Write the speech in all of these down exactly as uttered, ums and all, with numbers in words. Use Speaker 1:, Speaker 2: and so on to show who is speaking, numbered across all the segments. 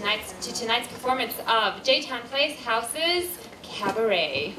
Speaker 1: tonight's, to tonight's performance of J-Town Playhouse's Cabaret.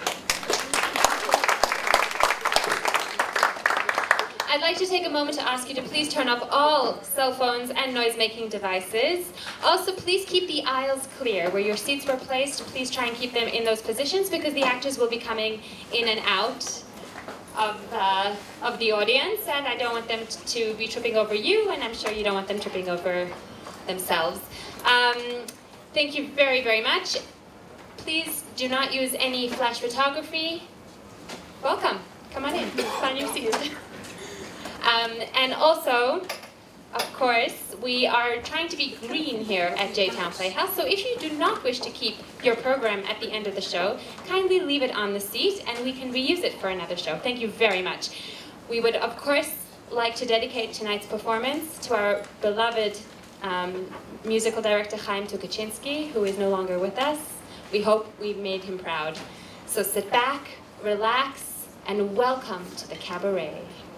Speaker 1: I'd like to take a moment to ask you to please turn off all cell phones and noise-making devices. Also, please keep the aisles clear. Where your seats were placed, please try and keep them in those positions because the actors will be coming in and out of, uh, of the audience, and I don't want them to be tripping over you, and I'm sure you don't want them tripping over themselves. Um, thank you very, very much. Please do not use any flash photography. Welcome. Come on in. Find your seat. Um, and also, of course, we are trying to be green here at J-Town Playhouse, so if you do not wish to keep your program at the end of the show, kindly leave it on the seat and we can reuse it for another show. Thank you very much. We would, of course, like to dedicate tonight's performance to our beloved um, musical director, Chaim Tukachinsky, who is no longer with us. We hope we've made him proud. So sit back, relax, and welcome to the cabaret.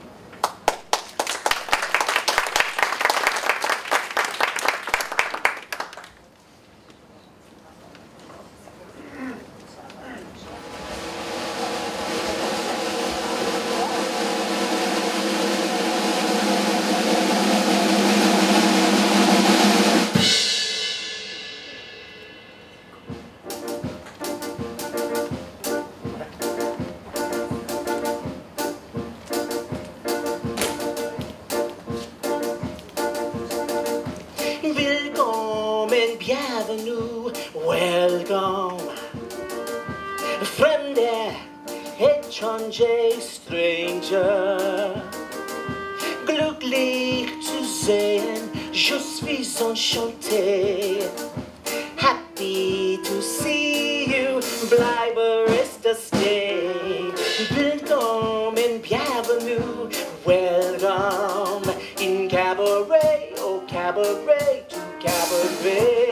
Speaker 2: Bienvenue, welcome. Fremde, étranger, stranger. Glücklich zu sehen, je suis enchanté. Happy to see you, bleibe ist das Day. Willkommen, bienvenue, welcome. In cabaret, oh cabaret, to cabaret.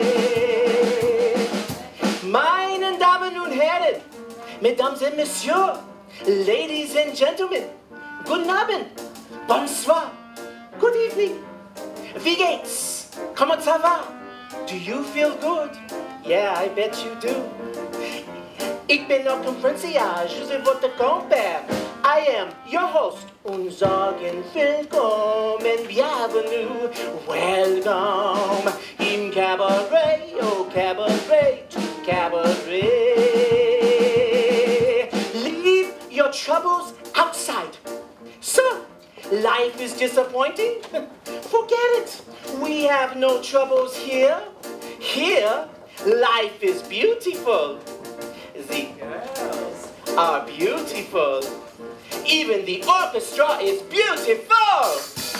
Speaker 2: Meine Damen und Herren, Mesdames et Messieurs, Ladies and Gentlemen, guten Abend, bonsoir, good evening. Wie geht's? Comment ça va? Do you feel good? Yeah, I bet you do. Ich bin noch Francia, je suis votre compère. I am your host und sagen willkommen, bienvenue, welcome im Cabaret, oh Cabaret, to Cabaret. Leave your troubles outside. So, life is disappointing? Forget it. We have no troubles here. Here, life is beautiful. The girls are beautiful. Even the orchestra is beautiful!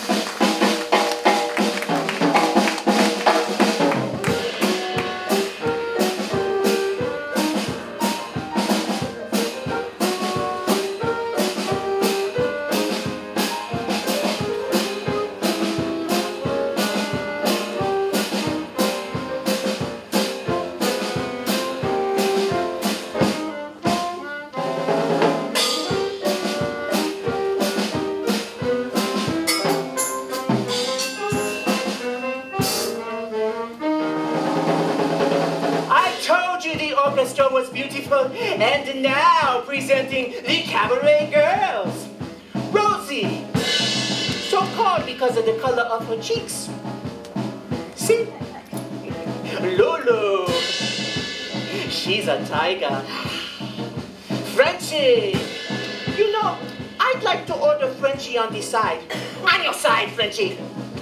Speaker 2: The orchestra was beautiful, and now presenting the Cabaret Girls. Rosie, so called because of the color of her cheeks. See? Lulu, she's a tiger. Frenchie, you know, I'd like to order Frenchie on the side. On your side, Frenchie.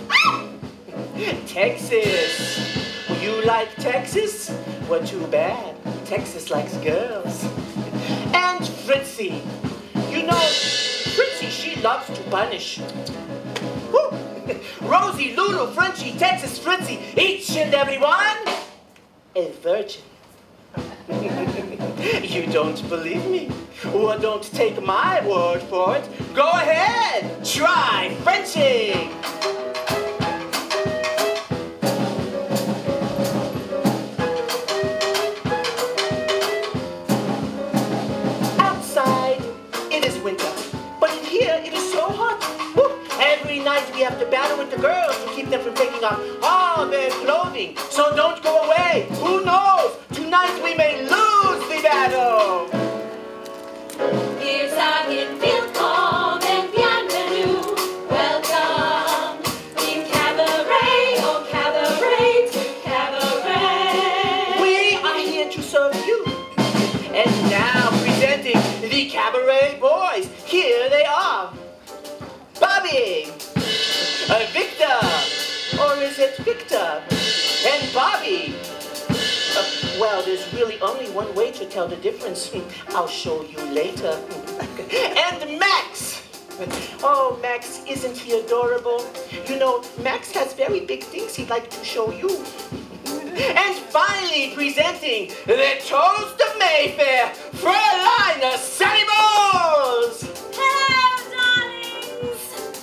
Speaker 2: Texas, you like Texas? Well, too bad. Texas likes girls. And Fritzy. You know, Fritzy, she loves to punish. Woo. Rosie, Lulu, Frenchie, Texas, Fritzy, each and every one, a virgin. You don't believe me? Well, don't take my word for it. Go ahead, try Frenchie. We have to battle with the girls to keep them from taking off all their clothing So don't go away. Who knows? Tonight we may lose the battle.
Speaker 3: Wir sagen willkommen, bienvenue, welcome in cabaret, oh cabaret, to cabaret.
Speaker 2: We are here to serve you. And now presenting the Cabaret Boys. Here they are. Bobby, uh, Victor, or is it Victor, and Bobby. Uh, well, there's really only one way to tell the difference. I'll show you later. And Max. Oh, Max, isn't he adorable? You know, Max has very big things he'd like to show you. And finally presenting the Toast of Mayfair, Fraulein Sally Bowles.
Speaker 3: Hello, darlings.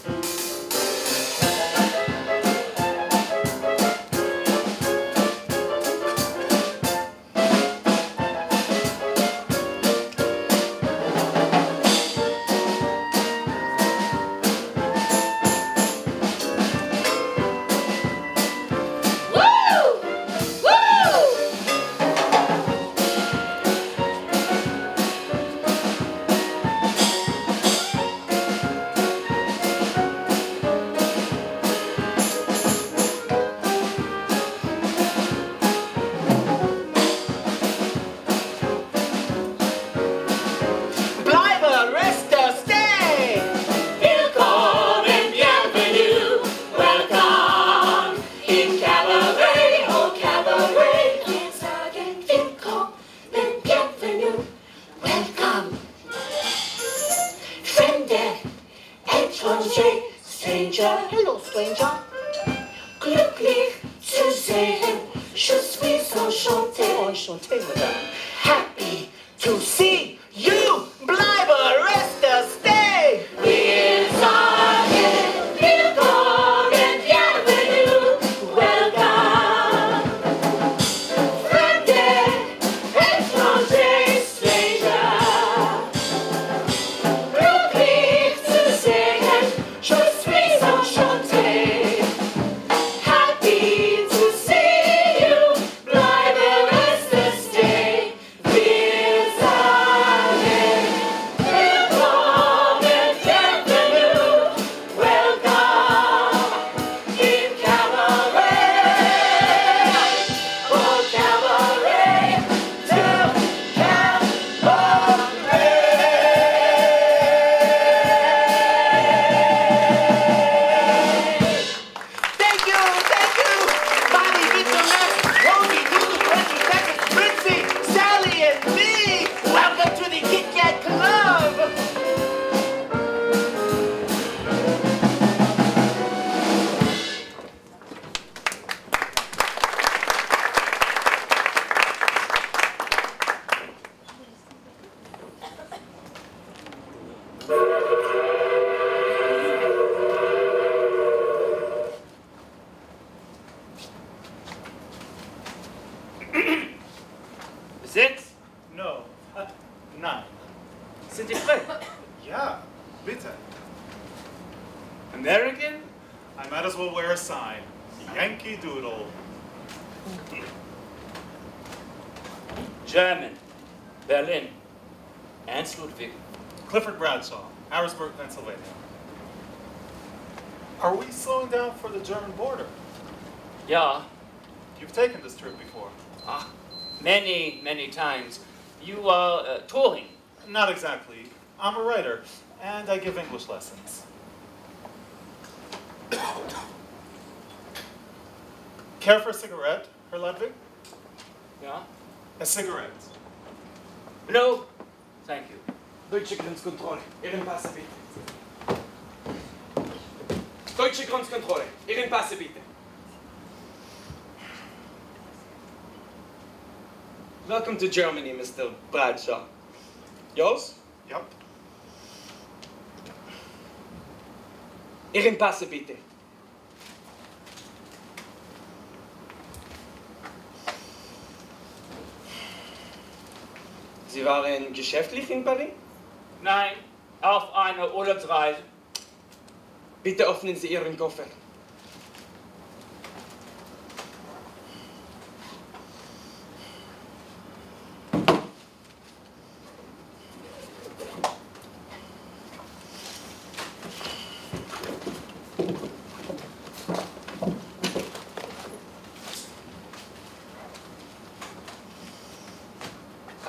Speaker 2: Bleibe, reste, stay.
Speaker 3: Willkommen, bienvenue, welcome in cabaret, oh cabaret. Wir sagen willkommen, bienvenue, welcome. Fremde, étranger, stranger,
Speaker 2: Hello, stranger.
Speaker 3: glücklich zu sehen, je suis enchanté.
Speaker 2: Enchanté, madame.
Speaker 3: Happy
Speaker 2: To see you, bleibe, reste, stay.
Speaker 3: Wir sagen willkommen, bienvenue, welcome. Fremde, étranger, stranger. Glücklich zu sehen, je suis enchanté. Happy to see you, bleibe, reste, stay. Wir sagen willkommen, bienvenue, welcome in cabaret, oh cabaret, to cabaret.
Speaker 2: Thank you, thank you. Bobby, Victor, Max, Rosie, Duke, Reggie, Texas, Fritzy, Sally, and me. Welcome to the Kit Kat Club.
Speaker 4: Sitz.
Speaker 5: No. Uh, nine.
Speaker 4: Sind die frei?
Speaker 5: Yeah, bitte.
Speaker 4: American?
Speaker 5: I might as well wear a sign. Yankee Doodle.
Speaker 4: German. Berlin. Ernst Ludwig.
Speaker 5: Clifford Bradshaw, Harrisburg, Pennsylvania. Are we slowing down for the German border?
Speaker 4: Ja.
Speaker 5: You've taken this trip before.
Speaker 4: Ah, many, many times. You are uh, touring.
Speaker 5: Not exactly. I'm a writer, and I give English lessons. Care for a cigarette, Herr Ludwig?
Speaker 4: Ja.
Speaker 5: A cigarette.
Speaker 4: No. Thank you.
Speaker 6: Deutsche Grenzkontrolle. Ihren Pass bitte. Deutsche Grenzkontrolle. Ihren Pass bitte. Welcome to Germany, Mister Bradshaw. Yours?
Speaker 5: Yep.
Speaker 6: Ihren Pass bitte. Sie waren geschäftlich in Paris?
Speaker 4: Nein, auf einer Urlaubsreise.
Speaker 6: Bitte öffnen Sie Ihren Koffer.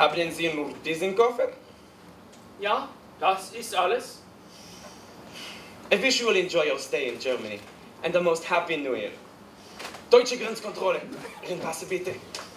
Speaker 6: Haben Sie nur diesen Koffer?
Speaker 4: Ja, das ist alles.
Speaker 6: I wish you will enjoy your stay in Germany and the most happy New Year. Deutsche Grenzkontrolle. Ihren Passe bitte.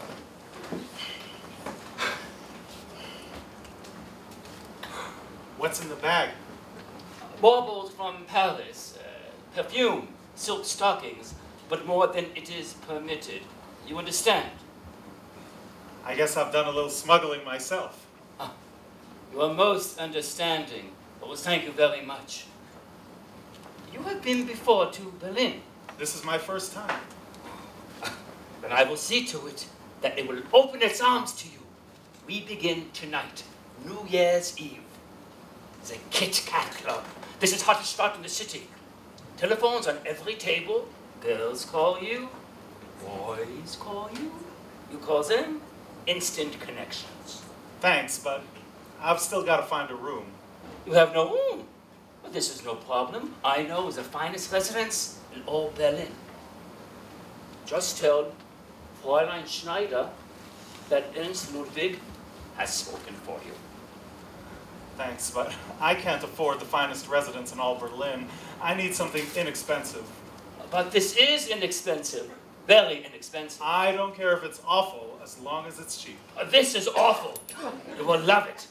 Speaker 5: What's in the bag?
Speaker 4: Baubles from Paris, uh, perfume, silk stockings, but more than it is permitted. You understand?
Speaker 5: I guess I've done a little smuggling myself.
Speaker 4: Ah, you are most understanding. Oh, thank you very much. You have been before to Berlin.
Speaker 5: This is my first time.
Speaker 4: Then I will see to it that it will open its arms to you. We begin tonight, New Year's Eve. The Kit Kat Club. This is hottest spot in the city. Telephones on every table. Girls call you. Boys call you. You call them. Instant connections.
Speaker 5: Thanks, but I've still got to find a room.
Speaker 4: You have no room. Well, this is no problem. I know the finest residence in all Berlin. Just tell Fräulein Schneider that Ernst Ludwig has spoken for you.
Speaker 5: Thanks, but I can't afford the finest residence in all Berlin. I need something inexpensive.
Speaker 4: But this is inexpensive. Very inexpensive.
Speaker 5: I don't care if it's awful, as long as it's cheap.
Speaker 4: Uh, This is awful. You will love it.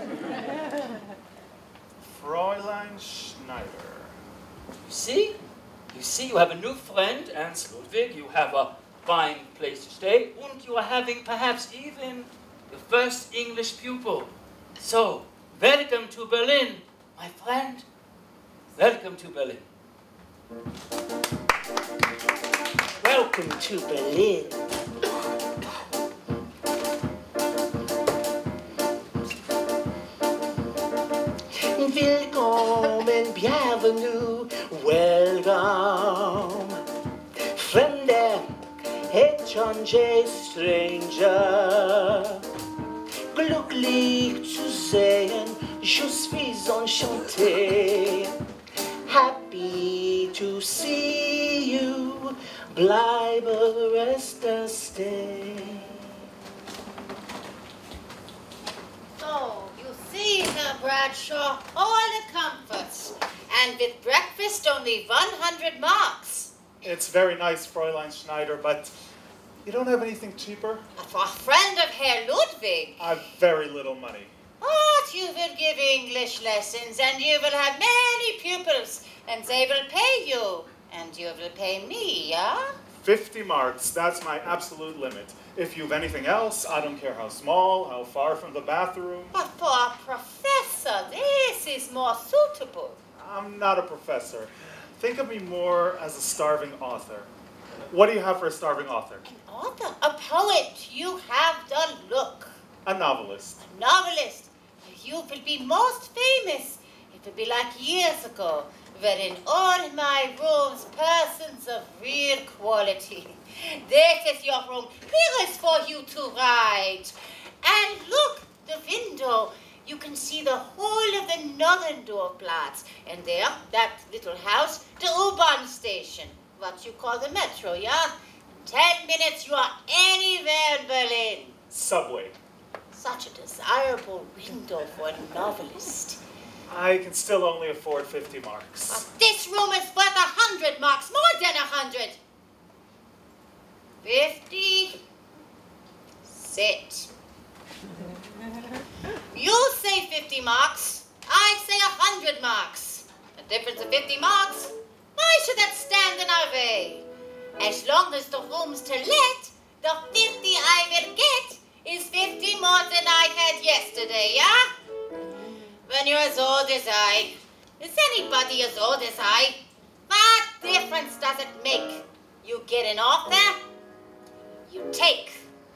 Speaker 5: Fräulein Schneider.
Speaker 4: You see? You see, you have a new friend, Ernst Ludwig. You have a fine place to stay. And you are having perhaps even your first English pupil. So, welcome to Berlin, my friend. Welcome to Berlin.
Speaker 2: Welcome to Berlin. Willkommen, bienvenue, welcome. Fremde, étranger, stranger. Glücklich zu sehen, je suis enchanté. Happy to see you, bleibe, reste, stay.
Speaker 7: So, you see, Herr Bradshaw, all the comforts. And with breakfast, only one hundred marks.
Speaker 5: It's very nice, Fräulein Schneider, but you don't have anything cheaper?
Speaker 7: For a friend of Herr Ludwig.
Speaker 5: I've very little money.
Speaker 7: But you will give English lessons, and you will have many pupils, and they will pay you, and you will pay me, yeah?
Speaker 5: Fifty marks, that's my absolute limit. If you've anything else, I don't care how small, how far from the bathroom.
Speaker 7: But for a professor, this is more suitable.
Speaker 5: I'm not a professor. Think of me more as a starving author. What do you have for a starving author?
Speaker 7: An author, a poet, you have the look.
Speaker 5: A novelist.
Speaker 7: A novelist, you will be most famous. It will be like years ago, where in all my rooms, persons of real quality. This is your room. Here is for you to write. And look, the window. You can see the whole of the northern Dorfplatz. And there, that little house, the U-Bahn station. What you call the metro, yeah? Ten minutes, you are anywhere in Berlin.
Speaker 5: Subway.
Speaker 7: Such a desirable window for a novelist.
Speaker 5: I can still only afford fifty marks.
Speaker 7: But this room is worth a hundred marks, more than a hundred. Fifty. Sit. You say fifty marks. I say a hundred marks. A difference of fifty marks. Why should that stand in our way? As long as the room's to let, the fifty I will get is fifty more than I had yesterday, yeah? When you're as old as I, is anybody as old as I? What difference does it make? You get an offer, you take.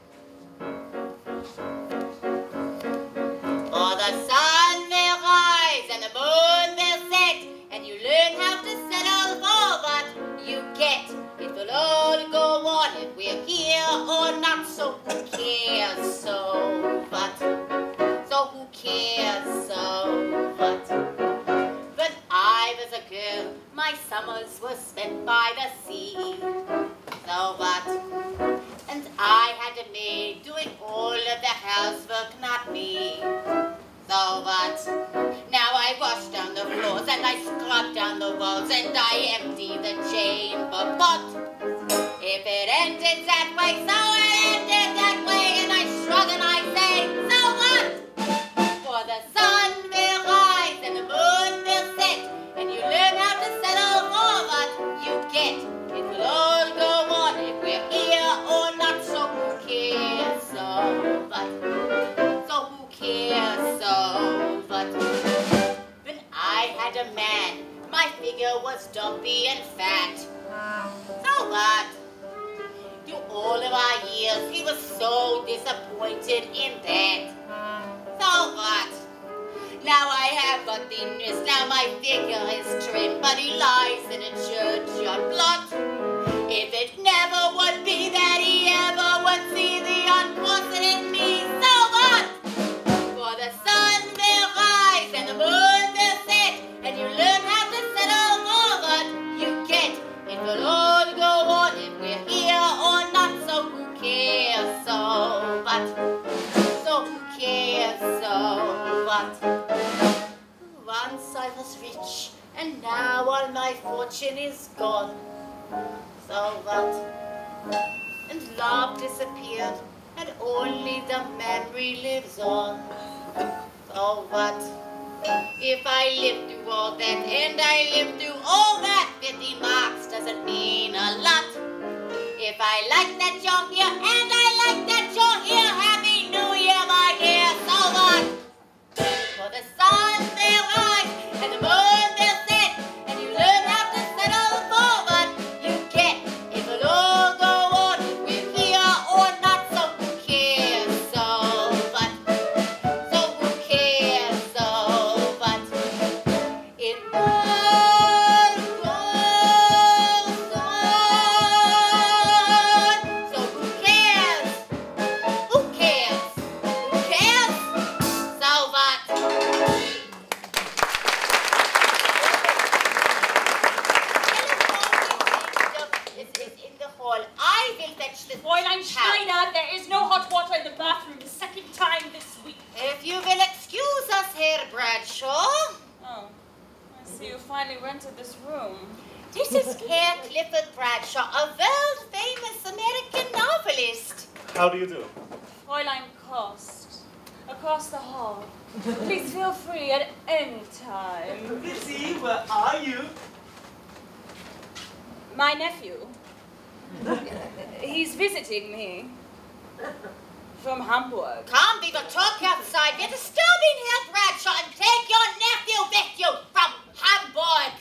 Speaker 7: For the sun will rise and the moon will set, and you learn how to settle for what you get. It will all go on if we're here or not, so who cares, so what? So who cares, so what? When I was a girl, my summers were spent by the sea. So what? And I had a maid doing all of the housework, not me. So what? Now I wash down the floors and I scrub down the walls and I empty the chamber pot. If it ended that way, so it ended that way, and I shrug and I say, so what? For the sun will rise and the moon will set, and you learn how to settle for what you get. It will all go on if we're here or not, so who cares? So what? So who cares? So what? When I had a man, my figure was dumpy and fat. So what? Through all of our years, he was so disappointed in that. So what? Now I have a thinness, now my figure is trim, but he lies in a churchyard plot. If it never would be that he ever would see the uncrossed in me, so what? For the sun will rise and the moon will set, and you learn how to settle for what you get. It will all go on if we're here or not, so who cares? So what? So who cares? So what? Once I was rich, and now all my fortune is gone. So what? And love disappeared, and only the memory lives on. So what? If I live through all that, and I live through all that, fifty marks doesn't mean a lot. If I like that you're here, and I like that you're here, Happy New Year, my dear, so what? For the sun will rise, and the moon will set, and you learn how to settle for what you get. It will all go on if we're here or not, so who cares? So what? So who cares? So what? It all goes on. So who cares? Who cares? Who cares? So what? Is in the hall. I will fetch the
Speaker 8: Fräulein Schneider, there is no hot water in the bathroom the second time this week.
Speaker 7: If you will excuse us, Herr Bradshaw.
Speaker 8: Oh, I see you finally rented this room.
Speaker 7: This is Herr Clifford Bradshaw, a world-famous American novelist.
Speaker 5: How do you do?
Speaker 8: Fräulein Kost, across the hall. Please feel free at any time.
Speaker 3: Lizzie, where are you?
Speaker 8: My nephew. He's visiting me. From Hamburg.
Speaker 7: Come, we will talk outside. We're disturbing Herr Bradshaw and take your nephew with you from Hamburg.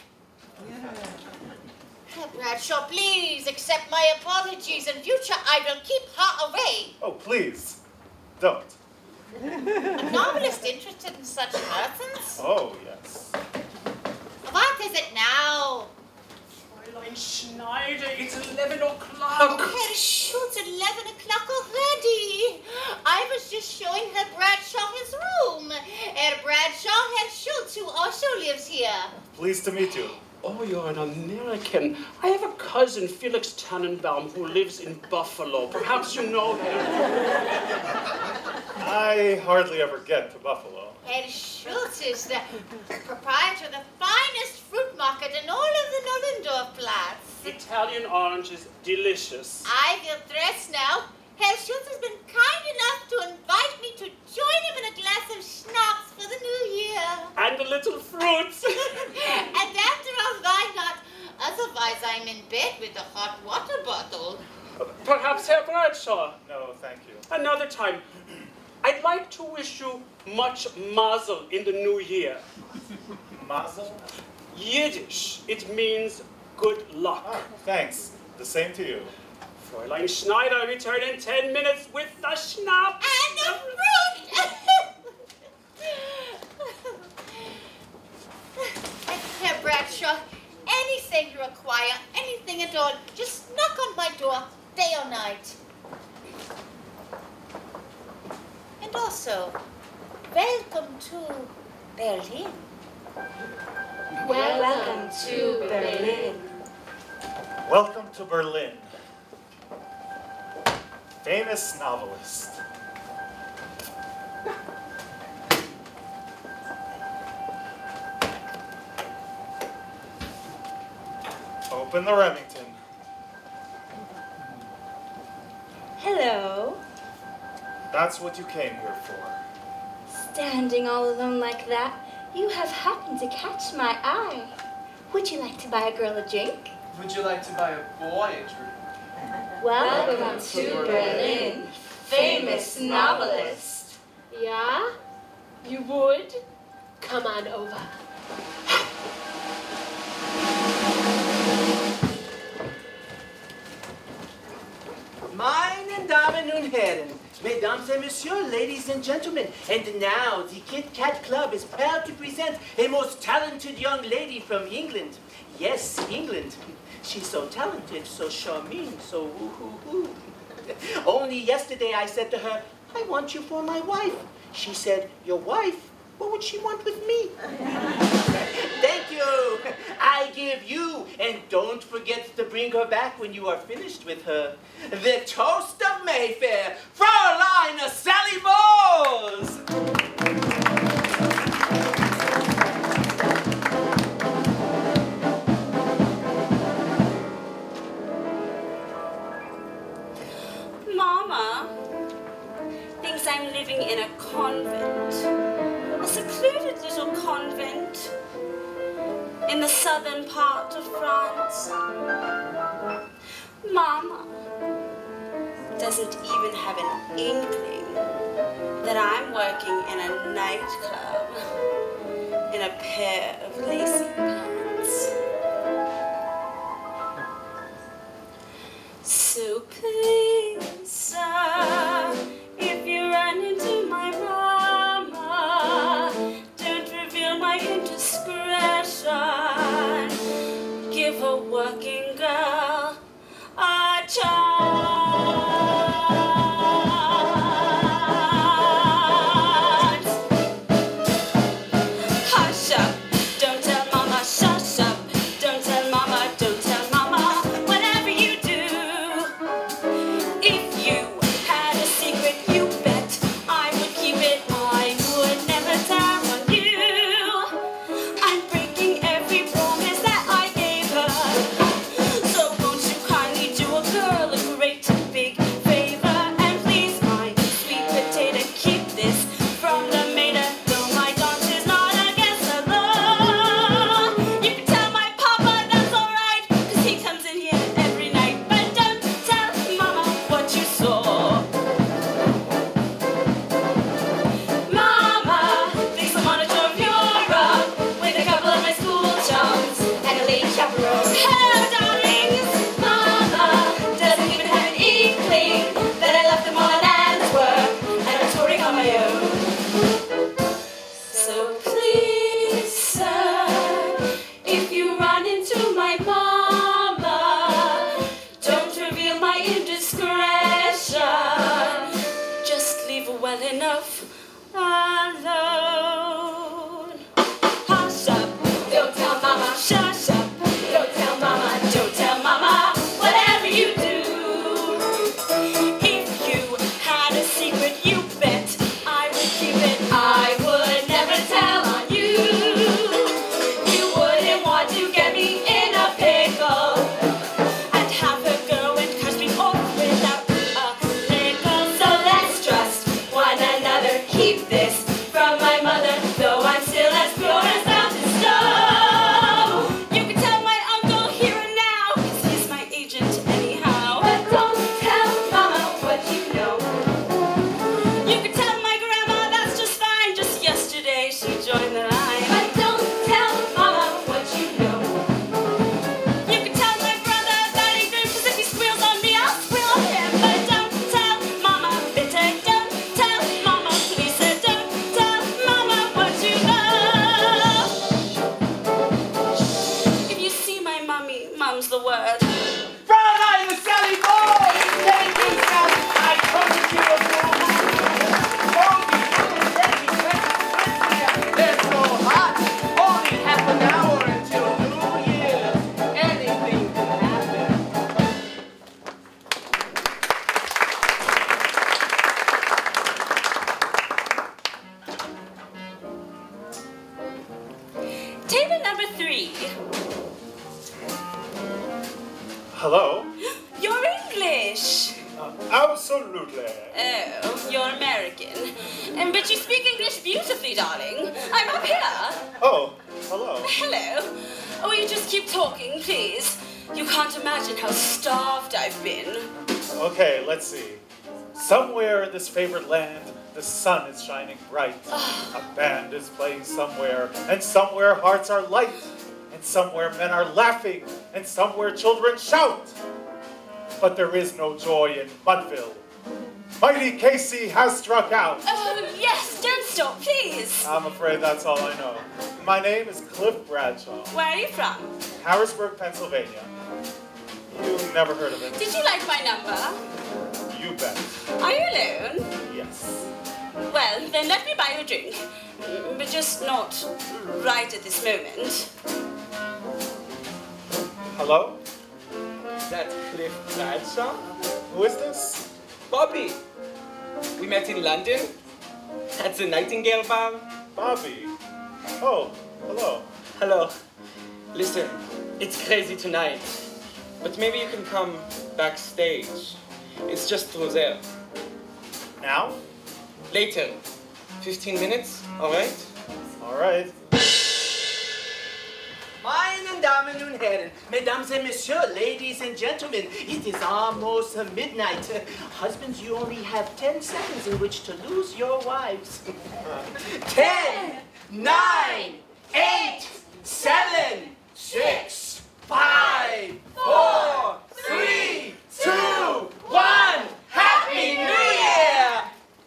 Speaker 7: Herr Bradshaw, please accept my apologies. In future, I will keep her away.
Speaker 5: Oh, please, don't.
Speaker 7: A novelist interested in such persons?
Speaker 5: Oh, yes.
Speaker 7: What is it now?
Speaker 4: Fräulein Schneider, it's eleven o'clock.
Speaker 7: Herr Schultz, eleven o'clock already. I was just showing Herr Bradshaw his room. Herr Bradshaw, Herr Schultz, who also lives here.
Speaker 5: Pleased to meet you.
Speaker 4: Oh, you're an American. I have a cousin, Felix Tannenbaum, who lives in Buffalo. Perhaps you know him.
Speaker 5: I hardly ever get to Buffalo.
Speaker 7: Herr Schultz is the proprietor of the finest fruit market in all of the Nollendorf Platz.
Speaker 4: Italian orange is delicious.
Speaker 7: I will dress now. Herr Schultz has been kind enough to invite me to join him in a glass of schnapps for the new year.
Speaker 4: And a little fruits.
Speaker 7: And after all, why not? Otherwise, I'm in bed with a hot water bottle.
Speaker 4: Perhaps Herr Bradshaw.
Speaker 5: No, thank you.
Speaker 4: Another time. I'd like to wish you much mazel in the new year.
Speaker 5: Mazel?
Speaker 4: Yiddish. It means good luck.
Speaker 5: Ah, thanks. The same to you.
Speaker 4: Fräulein Schneider, return in ten minutes with the schnapps.
Speaker 7: And the fruit! Herr Bradshaw, anything you require, anything at all, just knock on my door, day or night. And also, welcome to Berlin.
Speaker 1: Welcome to Berlin.
Speaker 5: Welcome to Berlin. Famous novelist. Open the Remington.
Speaker 9: Hello.
Speaker 5: That's what you came here for.
Speaker 9: Standing all alone like that, you have happened to catch my eye. Would you like to buy a girl a drink?
Speaker 3: Would you like to buy a boy a drink?
Speaker 9: Welcome, Welcome to Berlin, famous novelist.
Speaker 1: Yeah? You would? Come on over.
Speaker 2: Meine Damen und Herren, Mesdames et Messieurs, ladies and gentlemen, and now the Kit Kat Club is proud to present a most talented young lady from England. Yes, England. She's so talented, so charming, so woo-hoo-hoo. Only yesterday I said to her, I want you for my wife. She said, your wife? What would she want with me? Thank you. I give you, and don't forget to bring her back when you are finished with her. The toast of Mayfair, Fraulein Sally Bowles.
Speaker 8: Mama thinks I'm living in a convent, a secluded little convent in the southern part of France. Mama doesn't even have an inkling that I'm working in a nightclub in a pair of lacy pants. So please, sir, if you run into my mama, don't reveal my indiscretion. Give a working girl a chance. Hush up, don't tell mama, shush up. Don't tell mama, don't tell mama, whatever you do. If you had a secret, you bet I would keep it. I would never tell on you. I'm breaking every promise that I gave her. So won't you kindly do a girl a great big favor and please, my sweet potato, keep this from the mater. Though my dance is not against the law, you can tell my papa that's alright, 'cause he comes in here every night. But don't tell mama what you saw. Mama thinks I'm on a tour of Europe with a couple of my school chums and a lady chaperone. Hello, darlings. Mama doesn't even have an inkling that I left them all in Antwerp and I'm touring on my own. So please, sir, if you run into my mama, don't reveal my indiscretion. Just leave her well enough alone. Hush up, don't tell mama, shush up. Don't tell mama, don't tell mama, whatever you do. If you had a secret, you bet I would keep it. I would never tell on you. You wouldn't want to get me in a pickle and have her go and catch me off without a nickel. So let's trust one another. Keep this from my
Speaker 5: plaît.
Speaker 8: Oh, you're American. Um, but you speak English beautifully, darling. I'm up here.
Speaker 5: Oh, hello.
Speaker 8: Hello. Oh, you just keep talking, please. You can't imagine how starved I've been.
Speaker 5: Okay, let's see. Somewhere in this favored land, the sun is shining bright. A band is playing somewhere, and somewhere hearts are light. And somewhere men are laughing, and somewhere children shout. But there is no joy in Mudville. Mighty Casey has struck out.
Speaker 8: Oh, yes, don't stop, please.
Speaker 5: I'm afraid that's all I know. My name is Cliff Bradshaw.
Speaker 8: Where are you from?
Speaker 5: Harrisburg, Pennsylvania. You never heard of it?
Speaker 8: Did you like my number?
Speaker 5: You bet.
Speaker 8: Are you alone?
Speaker 5: Yes.
Speaker 8: Well, then let me buy you a drink. Mm, But just not right at this moment.
Speaker 5: Hello?
Speaker 6: Is that Cliff Bradshaw?
Speaker 5: Who is this?
Speaker 6: Bobby. We met in London. At the Nightingale Bar.
Speaker 5: Bobby. Oh, hello.
Speaker 6: Hello. Listen, it's crazy tonight. But maybe you can come backstage. It's just through there.
Speaker 5: Now?
Speaker 6: Later. Fifteen minutes, all right?
Speaker 5: All right.
Speaker 2: Meine Damen und Herren, Mesdames et Messieurs, ladies and gentlemen, it is almost midnight. Husbands, you only have ten seconds in which to lose your wives. Ten, nine, eight, seven, six, five, four, three, two, one. Happy New Year!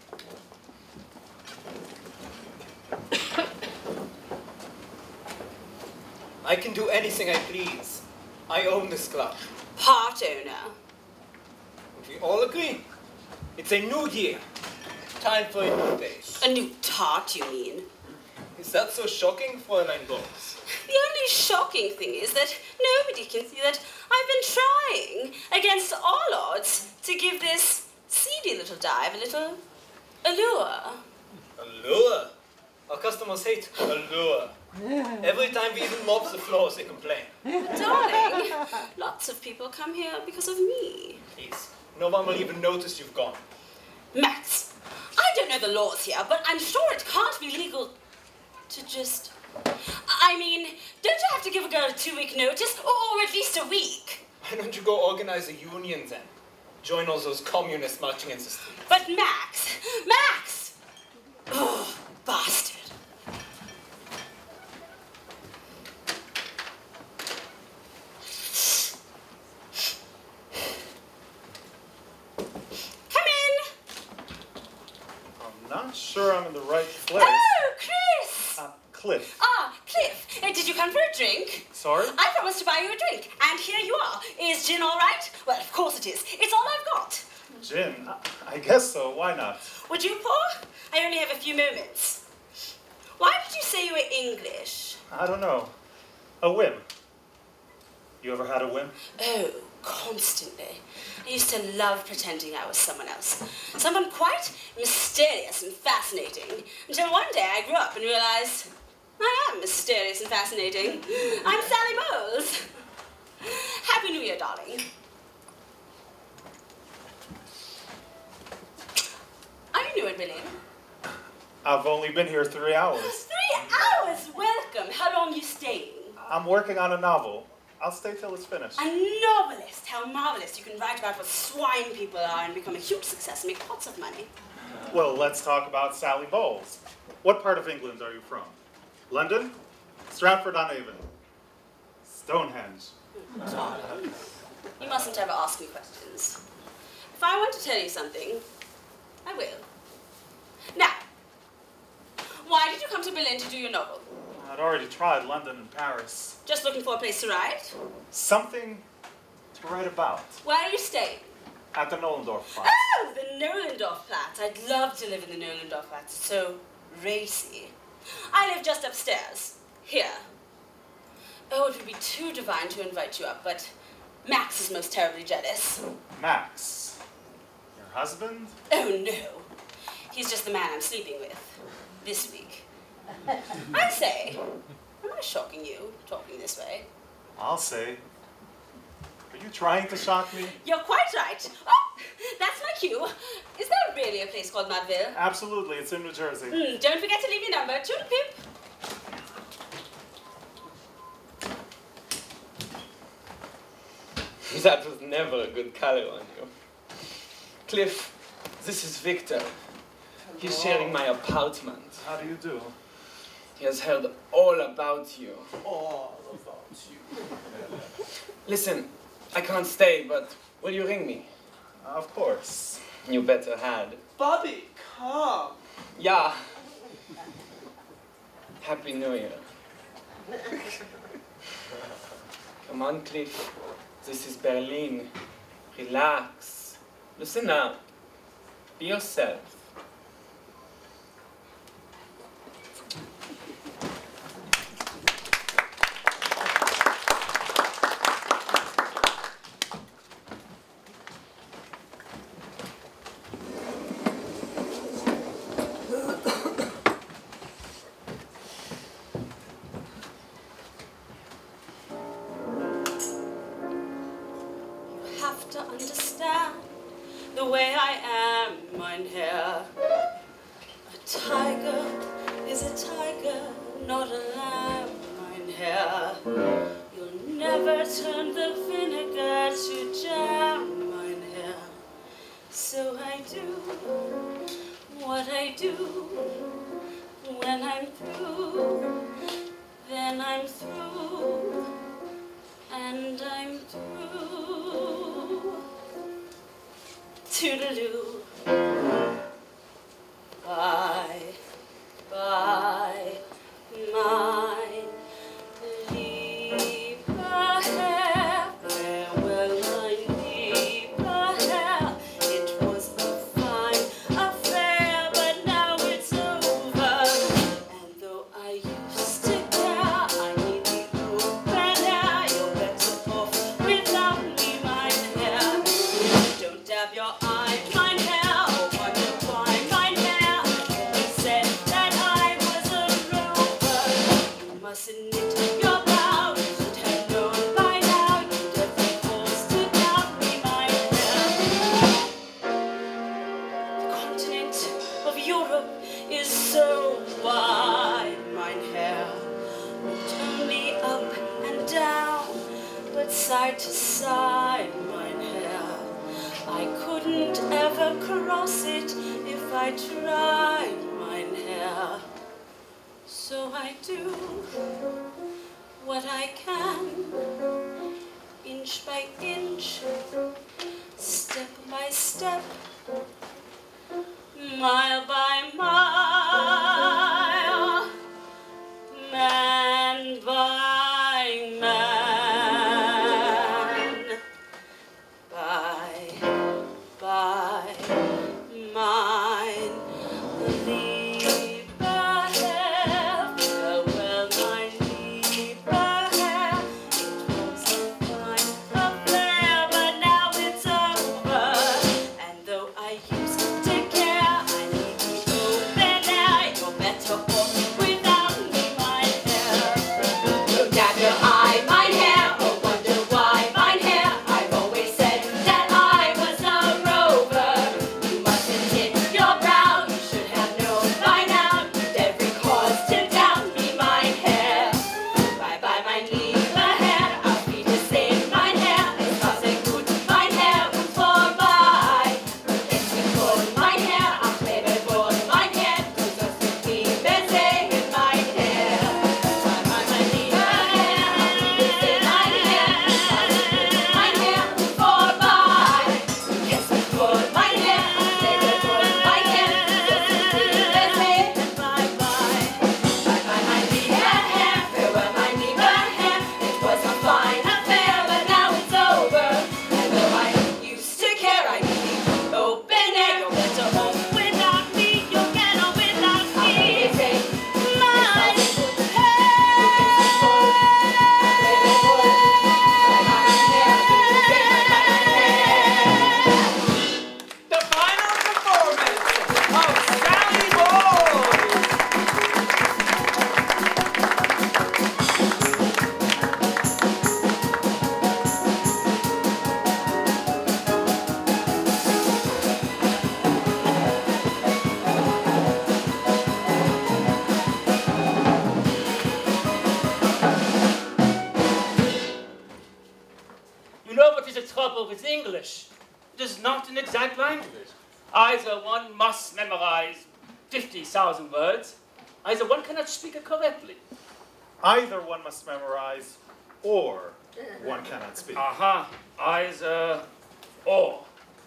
Speaker 4: I can do anything I please. I own this club.
Speaker 8: Part owner.
Speaker 4: We all agree. It's a new year. Time for a new face.
Speaker 8: A new tart, you mean?
Speaker 4: Is that so shocking, Fräulein Bowles?
Speaker 8: The only shocking thing is that nobody can see that I've been trying, against all odds, to give this seedy little dive a little allure.
Speaker 4: Allure? Our customers hate allure. Every time we even mop the floors, they complain.
Speaker 8: Darling, lots of people come here because of me.
Speaker 4: Please, no one will even notice you've gone.
Speaker 8: Max, I don't know the laws here, but I'm sure it can't be legal to just... I mean, don't you have to give a girl a two-week notice, or at least a week?
Speaker 4: Why don't you go organize a union then? Join all those communists marching in the streets.
Speaker 8: But Max, Max! Oh, bastard. Come in.
Speaker 5: I'm not sure I'm in the right place.
Speaker 8: Oh, Chris!
Speaker 5: Uh, Cliff.
Speaker 8: Ah, Cliff, uh, did you come for a drink?
Speaker 5: Sorry?
Speaker 8: I promised to buy you a drink, and here you are. Is gin all right? Well, of course it is. It's all I've got.
Speaker 5: Gin? I- I guess so. Why not?
Speaker 8: Would you pour? I only have a few moments. Why did you say you were English?
Speaker 5: I don't know. A whim. You ever had a whim?
Speaker 8: Oh, constantly. I used to love pretending I was someone else. Someone quite mysterious and fascinating. Until one day I grew up and realized I am mysterious and fascinating. I'm Sally Bowles. Happy New Year, darling. Are you new at Berlin?
Speaker 5: I've only been here three hours.
Speaker 8: Three hours? Welcome. How long are you staying?
Speaker 5: I'm working on a novel. I'll stay till it's finished.
Speaker 8: A novelist. How marvelous. You can write about what swine people are and become a huge success and make lots of money.
Speaker 5: Well, let's talk about Sally Bowles. What part of England are you from? London? Stratford-on-Avon? Stonehenge?
Speaker 8: Darling, you mustn't ever ask me questions. If I want to tell you something, I will. Now, why did you come to Berlin to do your novel?
Speaker 5: I'd already tried London and Paris.
Speaker 8: Just looking for a place to write?
Speaker 5: Something to write about.
Speaker 8: Where are you staying?
Speaker 5: At the Nollendorf Platz.
Speaker 8: Oh, the Nollendorf Platz. I'd love to live in the Nollendorf Platz. It's so racy. I live just upstairs. Here. Oh, it would be too divine to invite you up, but Max is most terribly jealous.
Speaker 5: Max? Your husband?
Speaker 8: Oh, no. He's just the man I'm sleeping with. This week. I say, am I shocking you, talking this way?
Speaker 5: I'll say. Are you trying to shock me?
Speaker 8: You're quite right. Oh, That's my cue. Is there really a place called Mudville?
Speaker 5: Absolutely, it's in New Jersey.
Speaker 8: Mm, don't forget to leave your number. Toodle pip.
Speaker 6: That was never a good color on you. Cliff, this is Victor. He's sharing my apartment.
Speaker 5: How do you do?
Speaker 6: He has heard all about you.
Speaker 3: All about you.
Speaker 6: Listen, I can't stay, but will you ring me?
Speaker 5: Of course.
Speaker 6: You better had.
Speaker 3: Bobby, come.
Speaker 6: Yeah. Happy New Year. Come on, Cliff. This is Berlin. Relax. Listen up. Be yourself.
Speaker 8: To understand the way I am, mein Herr. A tiger is a tiger, not a lamb, mein Herr. You'll never turn the vinegar to jam, mein Herr. So I do what I do. When I'm through, then I'm through, and I'm through. Toodaloo. Bye, bye, my lieber Herr. Farewell, my lieber Herr. It was a fine affair, but now it's over. And though I used to care, I need the open air. You're better off without me, my hair. Don't dab your eye, mein Herr, or wonder why, mein Herr. You said that I was a rover. You mustn't knit your brow. You should have known by now. You'd have been forced to doubt me, mein Herr. The continent of Europe is so wide, mein Herr. Not only up and down, but side to side, mein Herr. I couldn't ever cross it if I tried, mein Herr. So I do what I can, inch by inch, step by step, mile by mile, man by man. Bye, bye, mine lieber Herr. Farewell, mein lieber Herr. It was a fine affair, but now it's over. And though I used to care, I need the
Speaker 4: with English. It is not an exact language. Either one must memorize fifty thousand words, either one cannot speak it correctly.
Speaker 5: Either one must memorize, or one cannot speak.
Speaker 4: Aha, either or.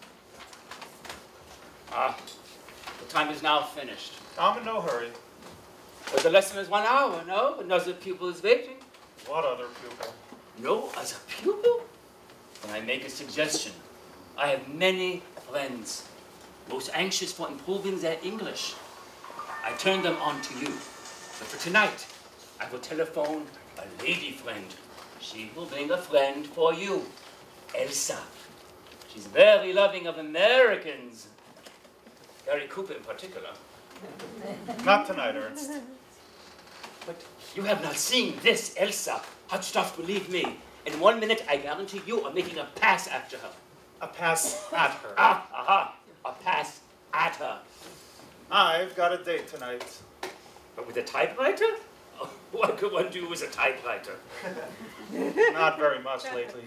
Speaker 4: Ah, the time is now finished.
Speaker 5: I'm in no hurry.
Speaker 4: But the lesson is one hour, no? Another pupil is waiting.
Speaker 5: What other pupil?
Speaker 4: No other pupil? Then I make a suggestion. I have many friends, most anxious for improving their English. I turn them on to you. But for tonight, I will telephone a lady friend. She will bring a friend for you, Elsa. She's very loving of Americans. Gary Cooper in particular.
Speaker 5: Not tonight, Ernst.
Speaker 4: But you have not seen this, Elsa. Hot stuff, believe me. In one minute, I guarantee you are making a pass after her.
Speaker 5: A pass at her.
Speaker 4: Ah, aha, a pass at her.
Speaker 5: I've got a date tonight.
Speaker 4: But with a typewriter? Oh, what could one do with a typewriter?
Speaker 5: Not very much lately.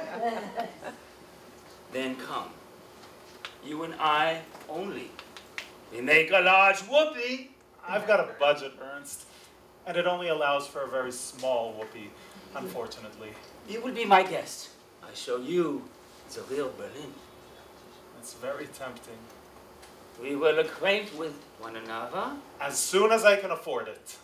Speaker 4: Then come. You and I only. We make a large whoopee.
Speaker 5: I've got a budget, Ernst, and it only allows for a very small whoopee, unfortunately.
Speaker 4: You will be my guest. I show you the real Berlin.
Speaker 5: It's very tempting.
Speaker 4: We will acquaint with one another.
Speaker 5: As soon as I can afford it.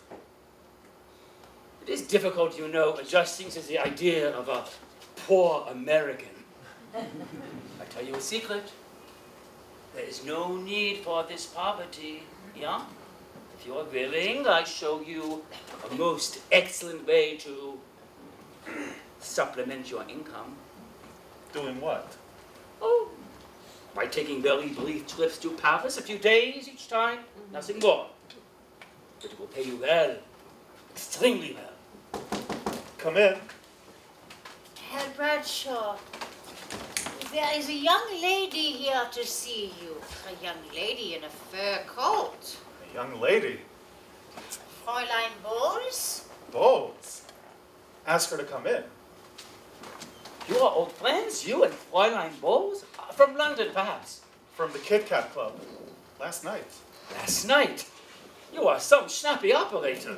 Speaker 4: It is difficult, you know, adjusting to the idea of a poor American. I tell you a secret. There is no need for this poverty, yeah? If you are willing, I show you a most excellent way to supplement your income.
Speaker 5: Doing what?
Speaker 4: Oh, by taking very brief trips to Paris, a few days each time, nothing more. But it will pay you well, extremely well.
Speaker 5: Come in.
Speaker 7: Herr Bradshaw, there is a young lady here to see you. A young lady in a fur coat.
Speaker 5: A young lady.
Speaker 7: Fräulein Bowles?
Speaker 5: Bowles. Ask her to come in.
Speaker 4: You are old friends, you and Fräulein Bowles? Uh, From London, perhaps.
Speaker 5: From the Kit Kat Club. Last night.
Speaker 4: Last night? You are some snappy operator.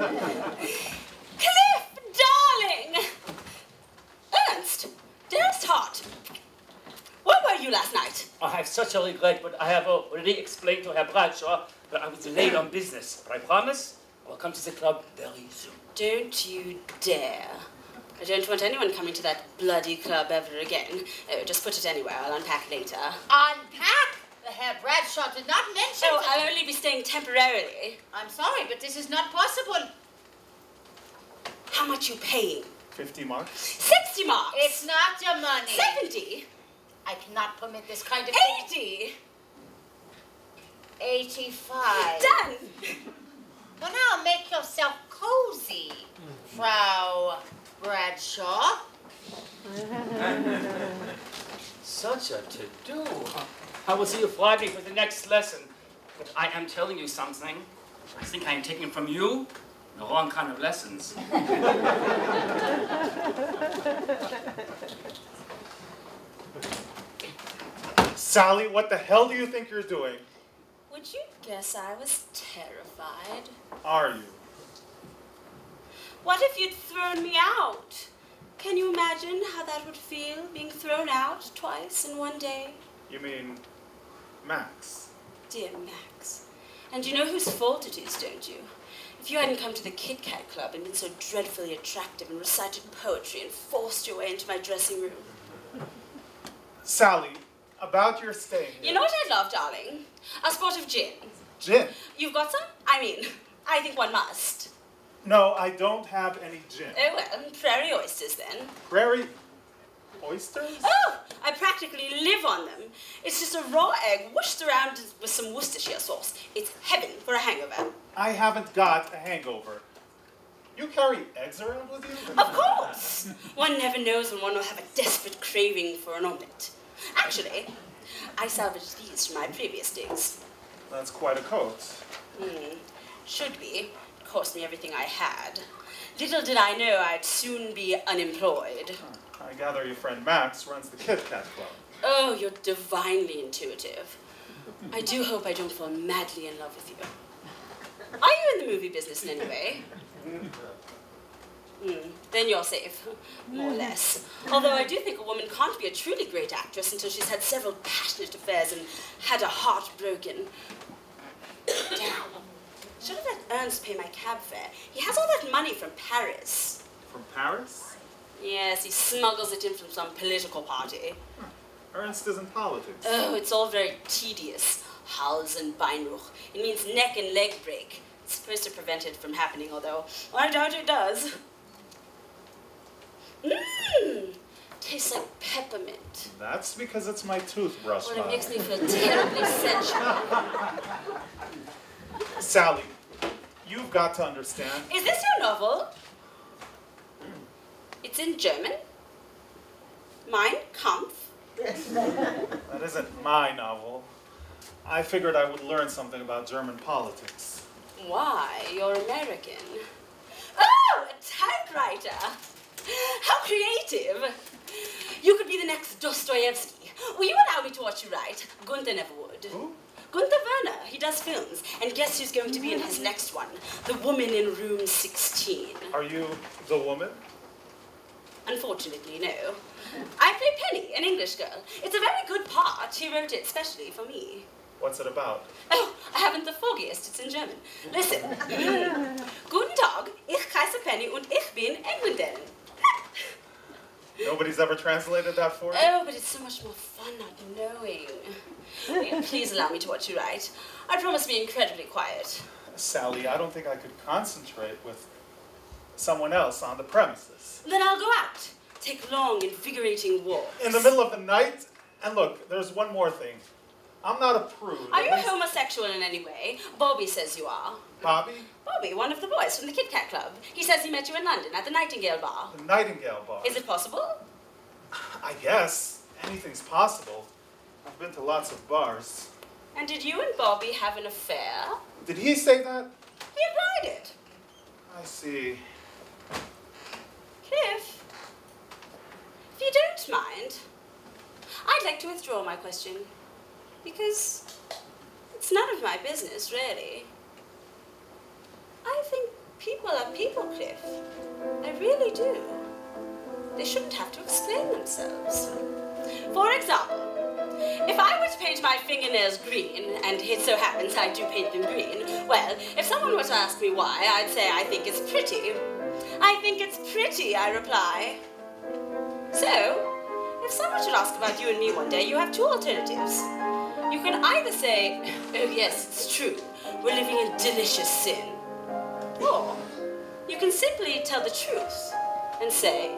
Speaker 8: Cliff, darling! Ernst, dearest heart, where were you last night?
Speaker 4: I have such a regret, but I have already explained to Herr Bradshaw that I was delayed on business. But I promise I will come to the club very soon.
Speaker 8: Don't you dare. I don't want anyone coming to that bloody club ever again. Oh, just put it anywhere. I'll unpack later.
Speaker 7: Unpack? The Herr Bradshaw did not mention
Speaker 8: Oh,
Speaker 7: that-
Speaker 8: I'll only be staying temporarily.
Speaker 7: I'm sorry, but this is not possible.
Speaker 8: How much you paying?
Speaker 5: Fifty marks.
Speaker 8: Sixty marks.
Speaker 7: It's not your money.
Speaker 8: Seventy.
Speaker 7: I cannot permit this kind of thing.
Speaker 8: Eighty.
Speaker 7: Eighty-five.
Speaker 8: Done.
Speaker 7: Well, now make yourself cozy, Frau Bradshaw.
Speaker 4: Such a to-do. I will see you Friday for the next lesson. But I am telling you something. I think I am taking from you the wrong kind of lessons.
Speaker 5: Sally, what the hell do you think you're doing?
Speaker 8: Would you guess I was terrified?
Speaker 5: Are you?
Speaker 8: What if you'd thrown me out? Can you imagine how that would feel, being thrown out twice in one day?
Speaker 5: You mean Max?
Speaker 8: Dear Max. And you know whose fault it is, don't you? If you hadn't come to the Kit Kat Club and been so dreadfully attractive and recited poetry and forced your way into my dressing room.
Speaker 5: Sally, about your staying here.
Speaker 8: You know what I'd love, darling? A spot of gin.
Speaker 5: Gin?
Speaker 8: You've got some? I mean, I think one must.
Speaker 5: No, I don't have any gin.
Speaker 8: Oh, well, prairie oysters then.
Speaker 5: Prairie oysters?
Speaker 8: Oh, I practically live on them. It's just a raw egg whooshed around with some Worcestershire sauce. It's heaven for a hangover.
Speaker 5: I haven't got a hangover. You carry eggs around with you?
Speaker 8: Of course. One never knows when one will have a desperate craving for an omelette. Actually, I salvaged these from my previous digs.
Speaker 5: That's quite a coat.
Speaker 8: Hmm. Should be. It cost me everything I had. Little did I know I'd soon be unemployed.
Speaker 5: I gather your friend Max runs the Kit Kat Club.
Speaker 8: Oh, you're divinely intuitive. I do hope I don't fall madly in love with you. Are you in the movie business in any way? Mm, then you're safe, more or less. Although I do think a woman can't be a truly great actress until she's had several passionate affairs and had a heart broken. Damn. Should have let Ernst pay my cab fare. He has all that money from Paris.
Speaker 5: From Paris?
Speaker 8: Yes, he smuggles it in from some political party.
Speaker 5: Huh. Ernst is in politics.
Speaker 8: Oh, it's all very tedious. Hals and Beinbruch. It means neck and leg break. It's supposed to prevent it from happening, although I doubt it does. Mmm, tastes like peppermint.
Speaker 5: That's because it's my toothbrush.
Speaker 8: Well, it makes me feel terribly sensual.
Speaker 5: Sally, you've got to understand.
Speaker 8: Is this your novel? It's in German? Mein Kampf?
Speaker 5: That isn't my novel. I figured I would learn something about German politics.
Speaker 8: Why? You're American. Oh, a typewriter! How creative! You could be the next Dostoevsky. Will you allow me to watch you write? Gunther never would.
Speaker 5: Who?
Speaker 8: Gunther Werner. He does films. And guess who's going to be in his next one? The woman in room sixteen.
Speaker 5: Are you the woman?
Speaker 8: Unfortunately, no. I play Penny, an English girl. It's a very good part. He wrote it especially for me.
Speaker 5: What's it about?
Speaker 8: Oh, I haven't the foggiest. It's in German. Listen. Guten Tag, ich heiße Penny und ich bin Engländerin.
Speaker 5: Nobody's ever translated that for you?
Speaker 8: Oh, but it's so much more fun not knowing. Will you please allow me to watch you write? I promise to be incredibly quiet.
Speaker 5: Sally, I don't think I could concentrate with someone else on the premises.
Speaker 8: Then I'll go out. Take long, invigorating walks.
Speaker 5: In the middle of the night? And look, there's one more thing. I'm not a prude.
Speaker 8: Are you
Speaker 5: At least-
Speaker 8: homosexual in any way? Bobby says you are.
Speaker 5: Bobby?
Speaker 8: Bobby, one of the boys from the Kit Kat Club. He says he met you in London at the Nightingale Bar.
Speaker 5: The Nightingale Bar.
Speaker 8: Is it possible?
Speaker 5: I guess. Anything's possible. I've been to lots of bars.
Speaker 8: And did you and Bobby have an affair?
Speaker 5: Did he say that?
Speaker 8: He implied it.
Speaker 5: I see.
Speaker 8: Cliff, if you don't mind, I'd like to withdraw my question. Because it's none of my business, really. I think people are people, Cliff. I really do. They shouldn't have to explain themselves. For example, if I were to paint my fingernails green, and it so happens I do paint them green, well, if someone were to ask me why, I'd say I think it's pretty. I think it's pretty, I reply. So, if someone should ask about you and me one day, you have two alternatives. You can either say, oh yes, it's true, we're living in delicious sin. Or you can simply tell the truth and say,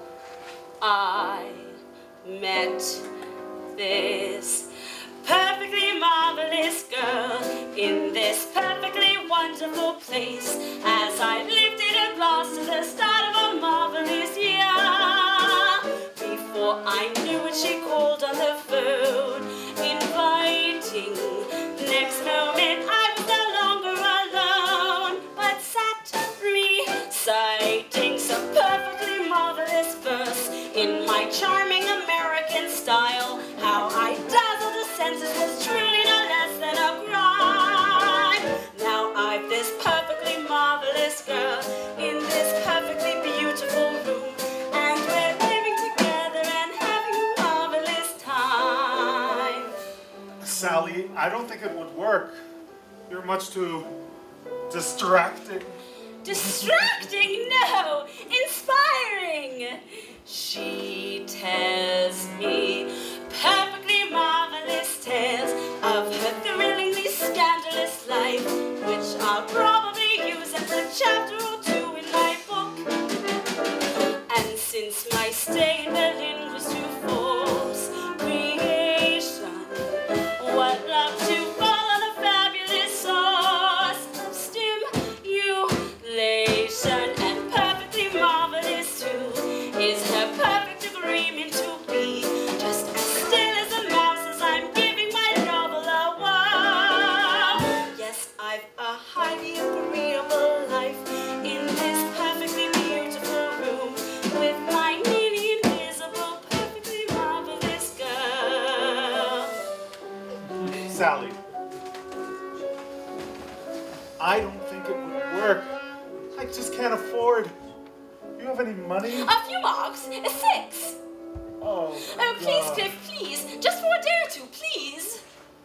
Speaker 8: I met this perfectly marvelous girl in this perfectly wonderful place as I lifted a glass to the start of a marvelous year. Before I knew it, she called on the phone, inviting. Next moment, I was no longer alone, but sat reciting some perfectly marvelous verse in my charming American style. How I dazzled the senses was truly no less than a crime. Now I've this perfectly marvelous girl in this perfectly beautiful room, and we're living together and having a marvelous time.
Speaker 5: Sally, I don't think it would work. You're much too distracting.
Speaker 8: Distracting? No! Inspiring! She tells me perfectly marvelous tales of her thrillingly scandalous life, which I'll probably use as a chapter or two in my book. And since my stay in Berlin was to force creation, what love to follow the fabulous source of stimulation, and perfectly marvelous too is her perfect agreement to be just as still as a mouse as I'm giving my novel a whirl.
Speaker 5: I don't think it would work. I just can't afford. Do you have any money?
Speaker 8: A few marks. A six.
Speaker 5: Oh,
Speaker 8: Oh, please,
Speaker 5: God.
Speaker 8: Cliff, please. Just for a day or two, please.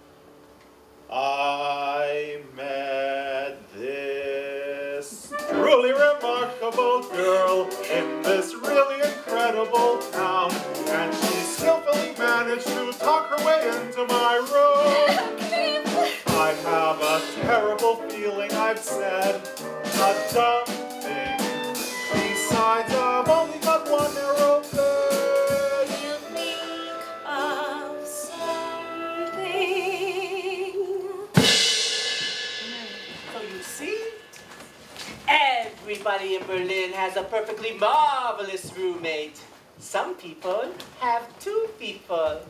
Speaker 5: I met this truly remarkable girl in this really incredible town, and she skillfully managed to talk her way into my room.
Speaker 8: Cliff.
Speaker 5: I have a terrible feeling I've said a dumb thing. Besides, I've only got one narrow bed.
Speaker 8: You think of something.
Speaker 2: So you see, everybody in Berlin has a perfectly marvelous roommate. Some people have two people.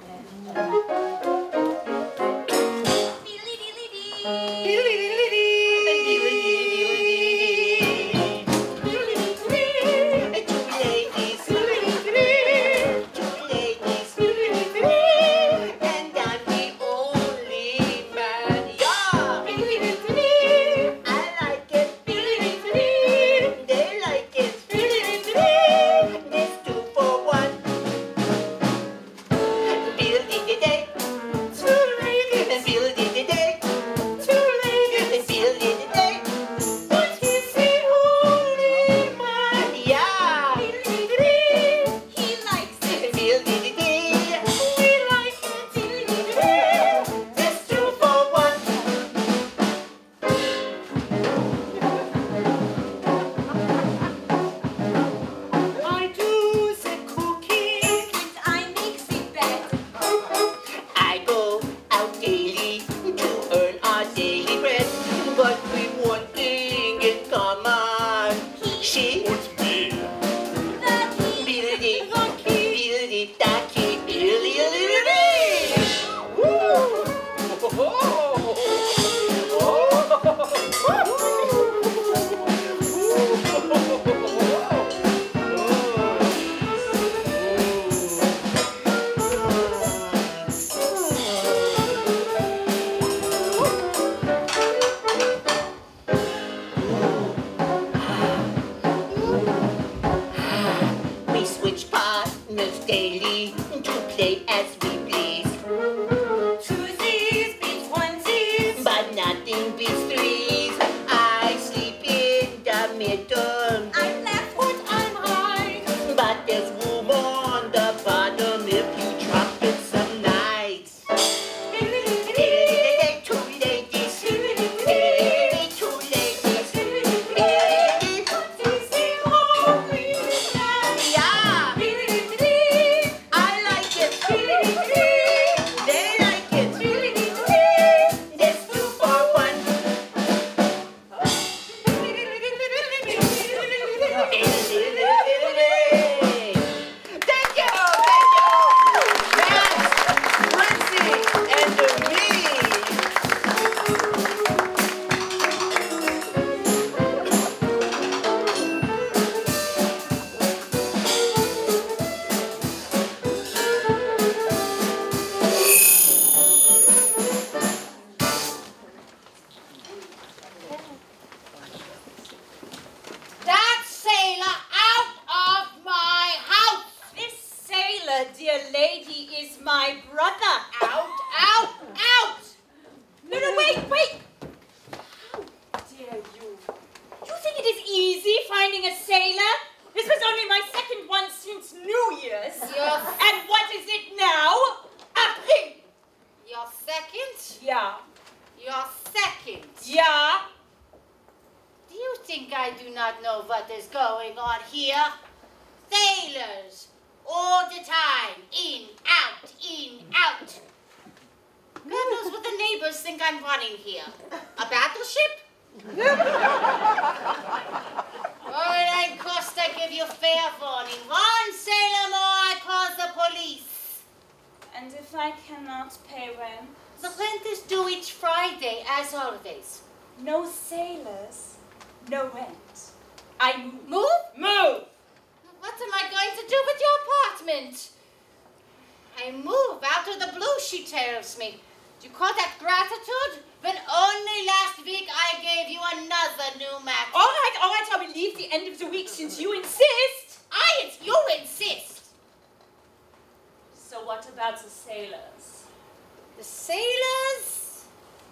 Speaker 7: You call that gratitude? When only last week I gave you a
Speaker 8: the end of the week since you insist.
Speaker 7: I, it's you insist.
Speaker 8: So what about the sailors?
Speaker 7: The sailors?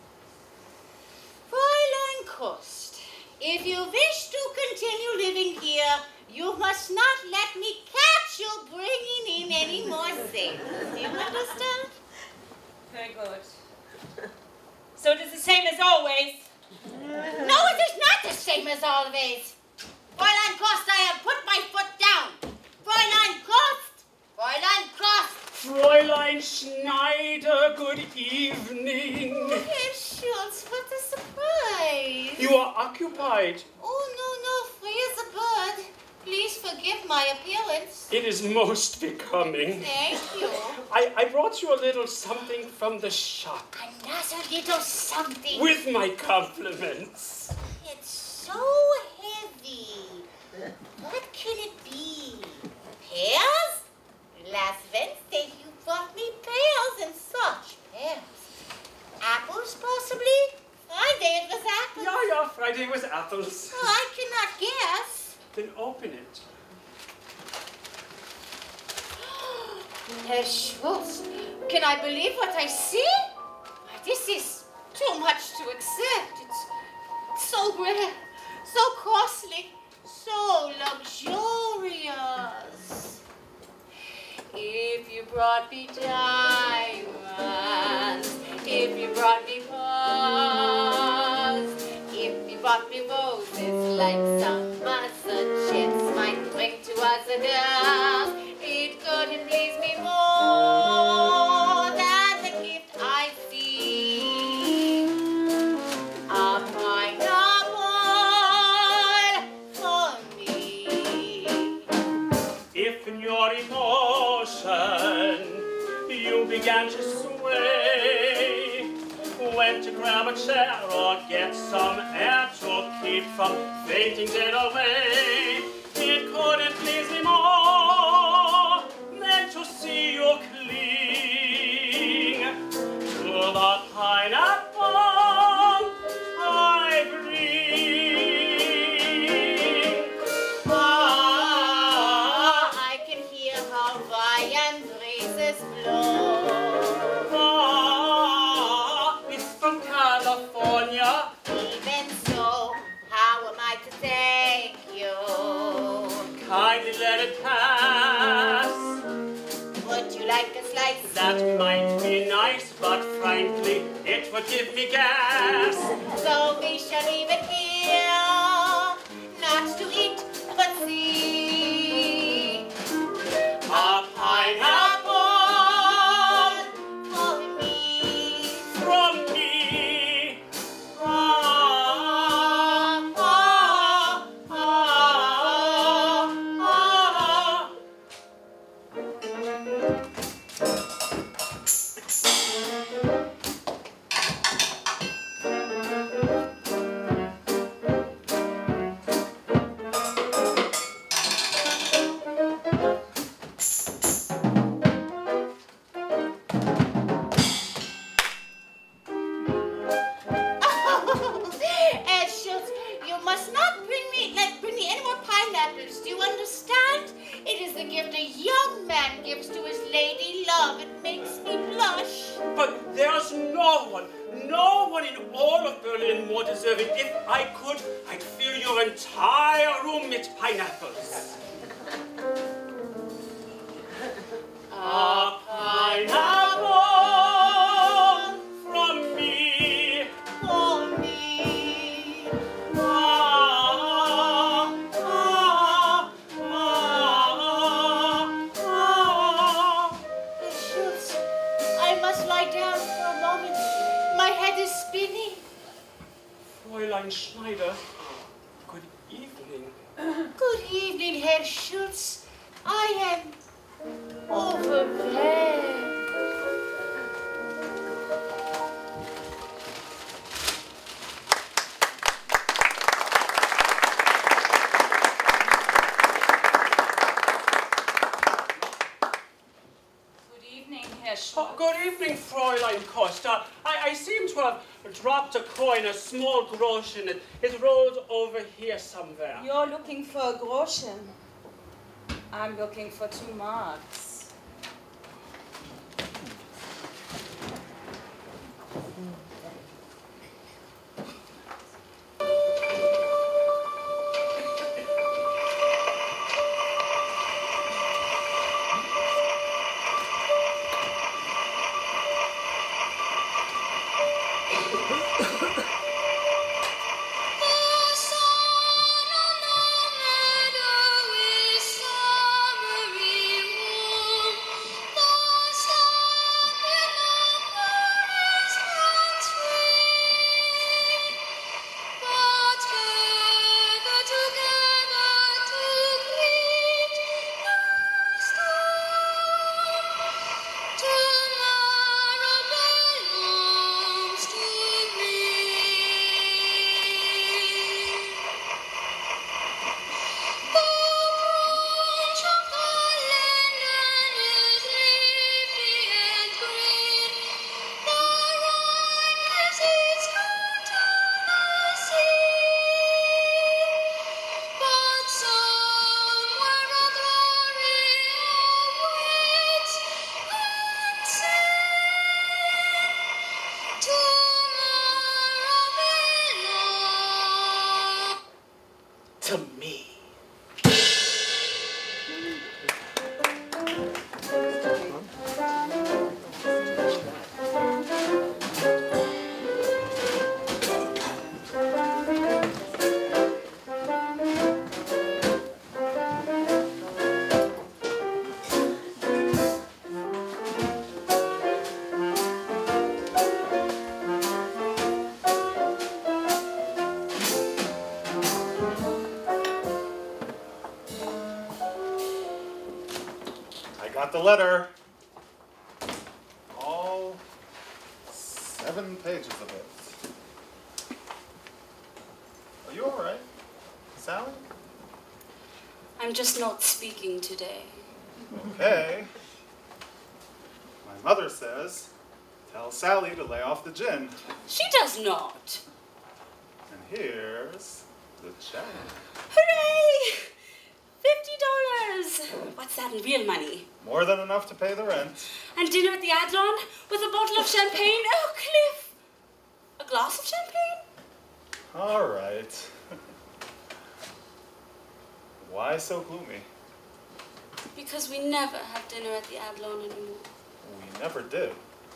Speaker 7: Fräulein Kost, if you wish to continue living here, you must not let me catch you bringing in any more sailors. Do you understand?
Speaker 8: Very good. So it is the same as always.
Speaker 7: No, it is not the same as always. Fräulein Kost, I have put my foot down. Fräulein Kost! Fräulein Kost!
Speaker 4: Fräulein Schneider, good evening.
Speaker 7: Oh, Herr Schultz, what a surprise.
Speaker 4: You are occupied.
Speaker 7: Oh, no, no, free as a bird. Please forgive my appearance.
Speaker 4: It is most becoming.
Speaker 7: Thank you.
Speaker 4: I, I brought you a little something from the shop.
Speaker 7: Another little something.
Speaker 4: With my compliments.
Speaker 7: It's so heavy. What can it be? Pears? Last Wednesday you brought me pears and such. Pears. Apples, possibly? Friday it was apples.
Speaker 4: Yeah, yeah, Friday was apples.
Speaker 7: Oh, I cannot guess.
Speaker 4: Then open it.
Speaker 7: Herr Schultz, can I believe what I see? Why, this is too much to accept. It's so rare, so costly, so luxurious. If you brought me diamonds, if you brought me pearls, if you brought me roses like summer sunships might bring to us a girl, it couldn't please me more than the gift I see. A pineapple for me.
Speaker 4: If in your emotion you began to sway, went to grab a chair or get some air to keep from fainting dead away, it couldn't please me more than to see you cling to the pineapple I bring.
Speaker 7: Ah, I can hear Hawaiian breezes blow.
Speaker 4: Ah, it's from California.
Speaker 7: Even so, how am I to thank you?
Speaker 4: Kindly let it pass.
Speaker 7: Would you like a slice?
Speaker 4: That might be nice, but frankly, it would give me gas.
Speaker 7: So we shall leave it here, not to eat, but see.
Speaker 4: A pineapple
Speaker 7: For me.
Speaker 4: from me. Ah, ah, ah, ah, ah.
Speaker 7: Ed Schultz, you must not bring me, like, bring me any more pineapples. Do you understand? It is the gift a young man gives to his lady love. It makes me blush.
Speaker 4: But there's no one, no one in all of Berlin more deserving. If I could, I'd fill your entire room with pineapples. A pineapple from me.
Speaker 7: For me.
Speaker 4: Ah, ah, ah, ah.
Speaker 7: Ed Schultz, I must lie down for a moment. My head is spinning.
Speaker 4: Fräulein Schneider, good evening.
Speaker 7: Good evening, Herr Schultz. I am overwhelmed.
Speaker 8: Good evening, Herr
Speaker 4: Oh,
Speaker 8: Schultz.
Speaker 4: good evening, Fräulein Costa. I, I seem to have
Speaker 10: dropped a coin, a small groschen. It, it rolled over here somewhere.
Speaker 11: You're looking for a groschen. I'm looking for two marks.
Speaker 2: To me.
Speaker 5: Got the letter. All seven pages of it. Are you all right, Sally?
Speaker 8: I'm just not speaking today.
Speaker 5: Okay. My mother says, tell Sally to lay off the gin.
Speaker 8: She does not.
Speaker 5: And here's the check.
Speaker 8: Hooray! Fifty dollars! What's that in real money?
Speaker 5: More than enough to pay the rent.
Speaker 8: And dinner at the Adlon with a bottle of champagne? Oh, Cliff! A glass of champagne?
Speaker 5: All right. Why so gloomy?
Speaker 8: Because we never have dinner at the Adlon anymore.
Speaker 5: We never did.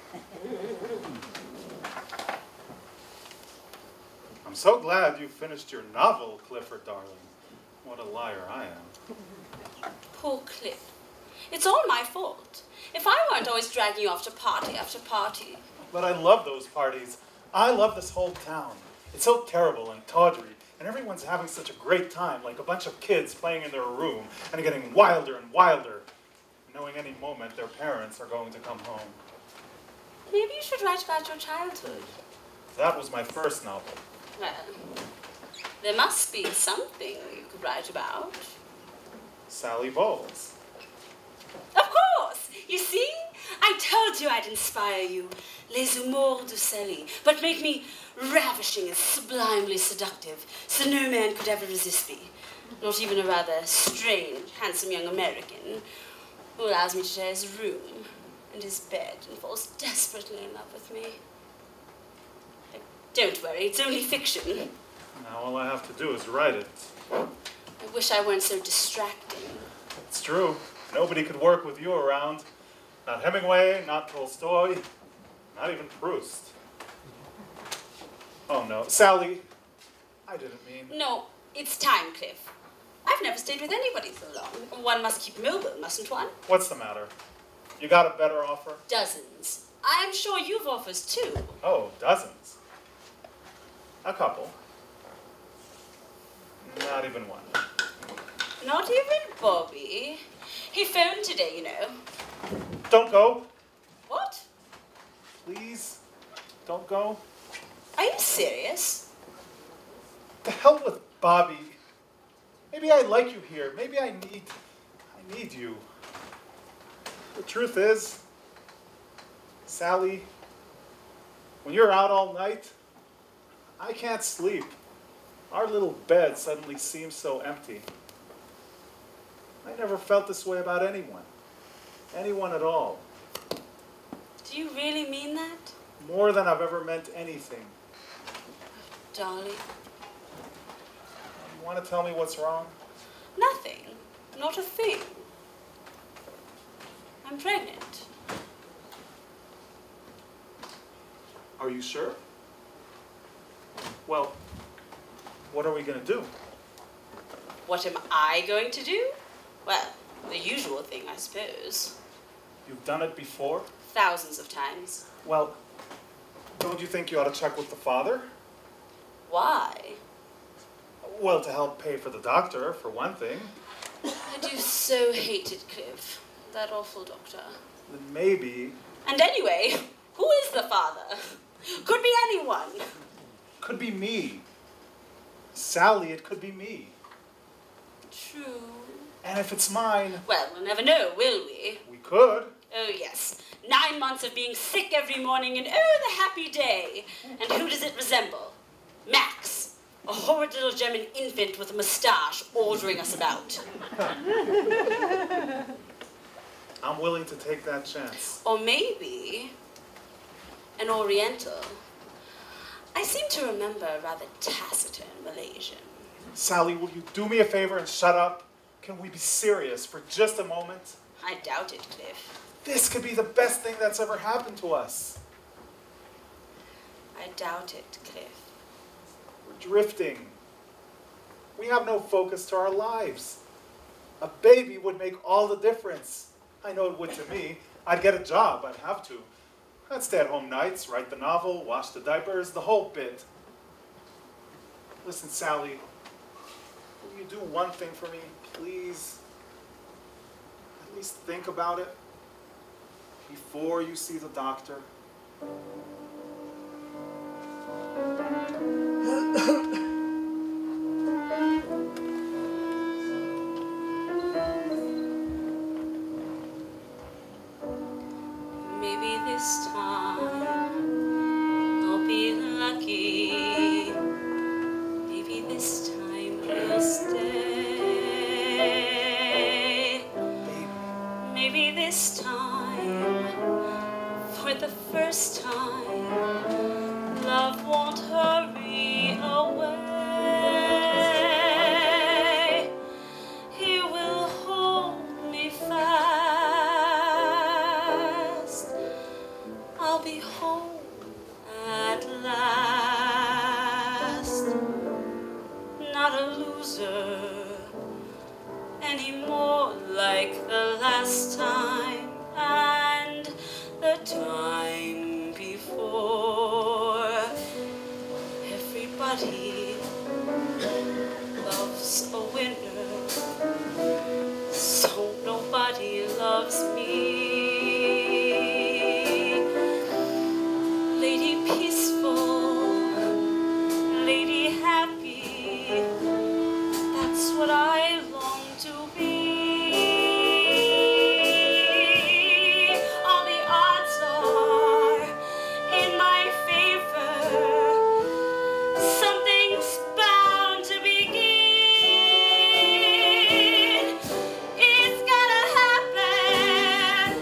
Speaker 5: I'm so glad you finished your novel, Clifford, darling. What a liar I am.
Speaker 8: Poor Cliff. It's all my fault. If I weren't always dragging you off to party after party.
Speaker 5: But I love those parties. I love this whole town. It's so terrible and tawdry, and everyone's having such a great time, like a bunch of kids playing in their room and getting wilder and wilder, knowing any moment their parents are going to come home.
Speaker 8: Maybe you should write about your childhood.
Speaker 5: That was my first novel.
Speaker 8: Well, there must be something you could write about.
Speaker 5: Sally Bowles.
Speaker 8: Of course! You see? I told you I'd inspire you. Les humours de Sally, but make me ravishing and sublimely seductive, so no man could ever resist me. Not even a rather strange, handsome young American who allows me to share his room and his bed and falls desperately in love with me. Don't worry, it's only fiction.
Speaker 5: Now all I have to do is write it.
Speaker 8: I wish I weren't so distracting.
Speaker 5: It's true. Nobody could work with you around. Not Hemingway, not Tolstoy, not even Proust. Oh no, Sally, I didn't mean...
Speaker 8: No, it's time, Cliff. I've never stayed with anybody so long. One must keep mobile, mustn't one?
Speaker 5: What's the matter? You got a better offer?
Speaker 8: Dozens. I'm sure you've offers too.
Speaker 5: Oh, dozens. A couple. Not even one.
Speaker 8: Not even Bobby. He phoned today, you know.
Speaker 5: Don't go.
Speaker 8: What?
Speaker 5: Please, don't go.
Speaker 8: Are you serious?
Speaker 5: The hell with Bobby. Maybe I like you here. Maybe I need, I need you. The truth is, Sally, when you're out all night, I can't sleep. Our little bed suddenly seems so empty. I never felt this way about anyone. Anyone at all.
Speaker 11: Do you really mean that?
Speaker 5: More than I've ever meant anything.
Speaker 11: Darling.
Speaker 5: You want to tell me what's wrong?
Speaker 11: Nothing. Not a thing. I'm pregnant.
Speaker 5: Are you sure? Well, what are we going to do?
Speaker 11: What am I going to do? Well, the usual thing, I suppose.
Speaker 5: You've done it before?
Speaker 11: Thousands of times.
Speaker 5: Well, don't you think you ought to check with the father?
Speaker 11: Why?
Speaker 5: Well, to help pay for the doctor, for one thing.
Speaker 11: I do so hate it, Cliff. That awful doctor.
Speaker 5: Then maybe...
Speaker 11: And anyway, who is the father? Could be anyone.
Speaker 5: Could be me. Sally, it could be me.
Speaker 11: True.
Speaker 5: And if it's mine...
Speaker 11: Well, we'll never know, will we?
Speaker 5: We could.
Speaker 11: Oh, yes. Nine months of being sick every morning, and oh, the happy day. And who does it resemble? Max. A horrid little German infant with a moustache ordering us about.
Speaker 5: I'm willing to take that chance.
Speaker 11: Or maybe an Oriental. I seem to remember a rather taciturn Malaysian.
Speaker 5: Sally, will you do me a favor and shut up? Can we be serious for just a moment?
Speaker 11: I doubt it, Cliff.
Speaker 5: This could be the best thing that's ever happened to us.
Speaker 11: I doubt it, Cliff.
Speaker 5: We're drifting. We have no focus to our lives. A baby would make all the difference. I know it would to me. I'd get a job, I'd have to. I'd stay at home nights, write the novel, wash the diapers, the whole bit. Listen, Sally, will you do one thing for me, please? At least think about it before you see the doctor.
Speaker 11: Maybe this time I'll be lucky. Maybe this time we'll stay. Maybe this time, for the first time, love won't hurry away. He will hold me fast. I'll be home at last. Not a loser anymore like the last time and the time before. Everybody loves a winner, so nobody loves me. Lady peaceful, lady happy, that's what I long to be. All the odds are in my favor. Something's bound to begin. It's gonna happen.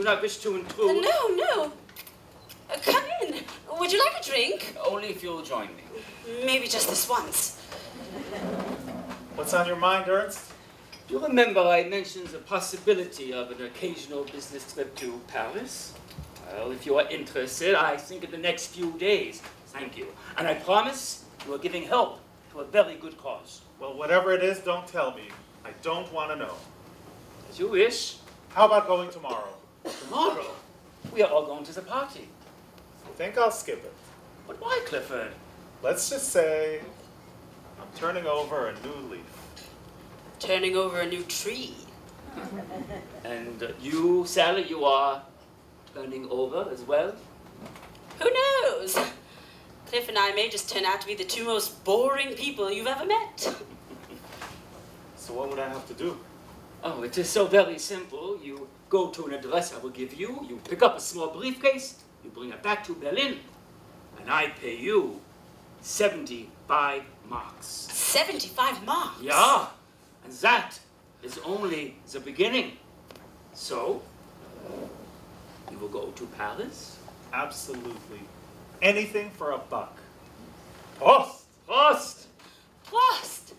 Speaker 4: not wish to intrude.
Speaker 11: No, no. Uh, come in. Would you like a drink?
Speaker 4: Only if you'll join me.
Speaker 11: Maybe just this once.
Speaker 5: What's on your mind, Ernst?
Speaker 4: You remember I mentioned the possibility of an occasional business trip to Paris? Well, if you are interested, I think in the next few days. Thank you. And I promise you are giving help to a very good cause.
Speaker 5: Well, whatever it is, don't tell me. I don't want to know.
Speaker 4: As you wish.
Speaker 5: How about going tomorrow?
Speaker 4: Tomorrow? We are all going to the party.
Speaker 5: I think I'll skip it.
Speaker 4: But why, Clifford?
Speaker 5: Let's just say I'm turning over a new leaf.
Speaker 11: Turning over a new tree.
Speaker 4: And uh, you, Sally, you are turning over as well?
Speaker 11: Who knows? Cliff and I may just turn out to be the two most boring people you've ever met.
Speaker 5: So what would I have to do?
Speaker 4: Oh, it is so very simple. You go to an address I will give you, you pick up a small briefcase, you bring it back to Berlin, and I pay you seventy-five marks.
Speaker 11: seventy-five marks?
Speaker 4: Yeah, and that is only the beginning. So, you will go to Paris?
Speaker 5: Absolutely. Anything for a buck. Prost!
Speaker 4: Prost!
Speaker 11: Prost!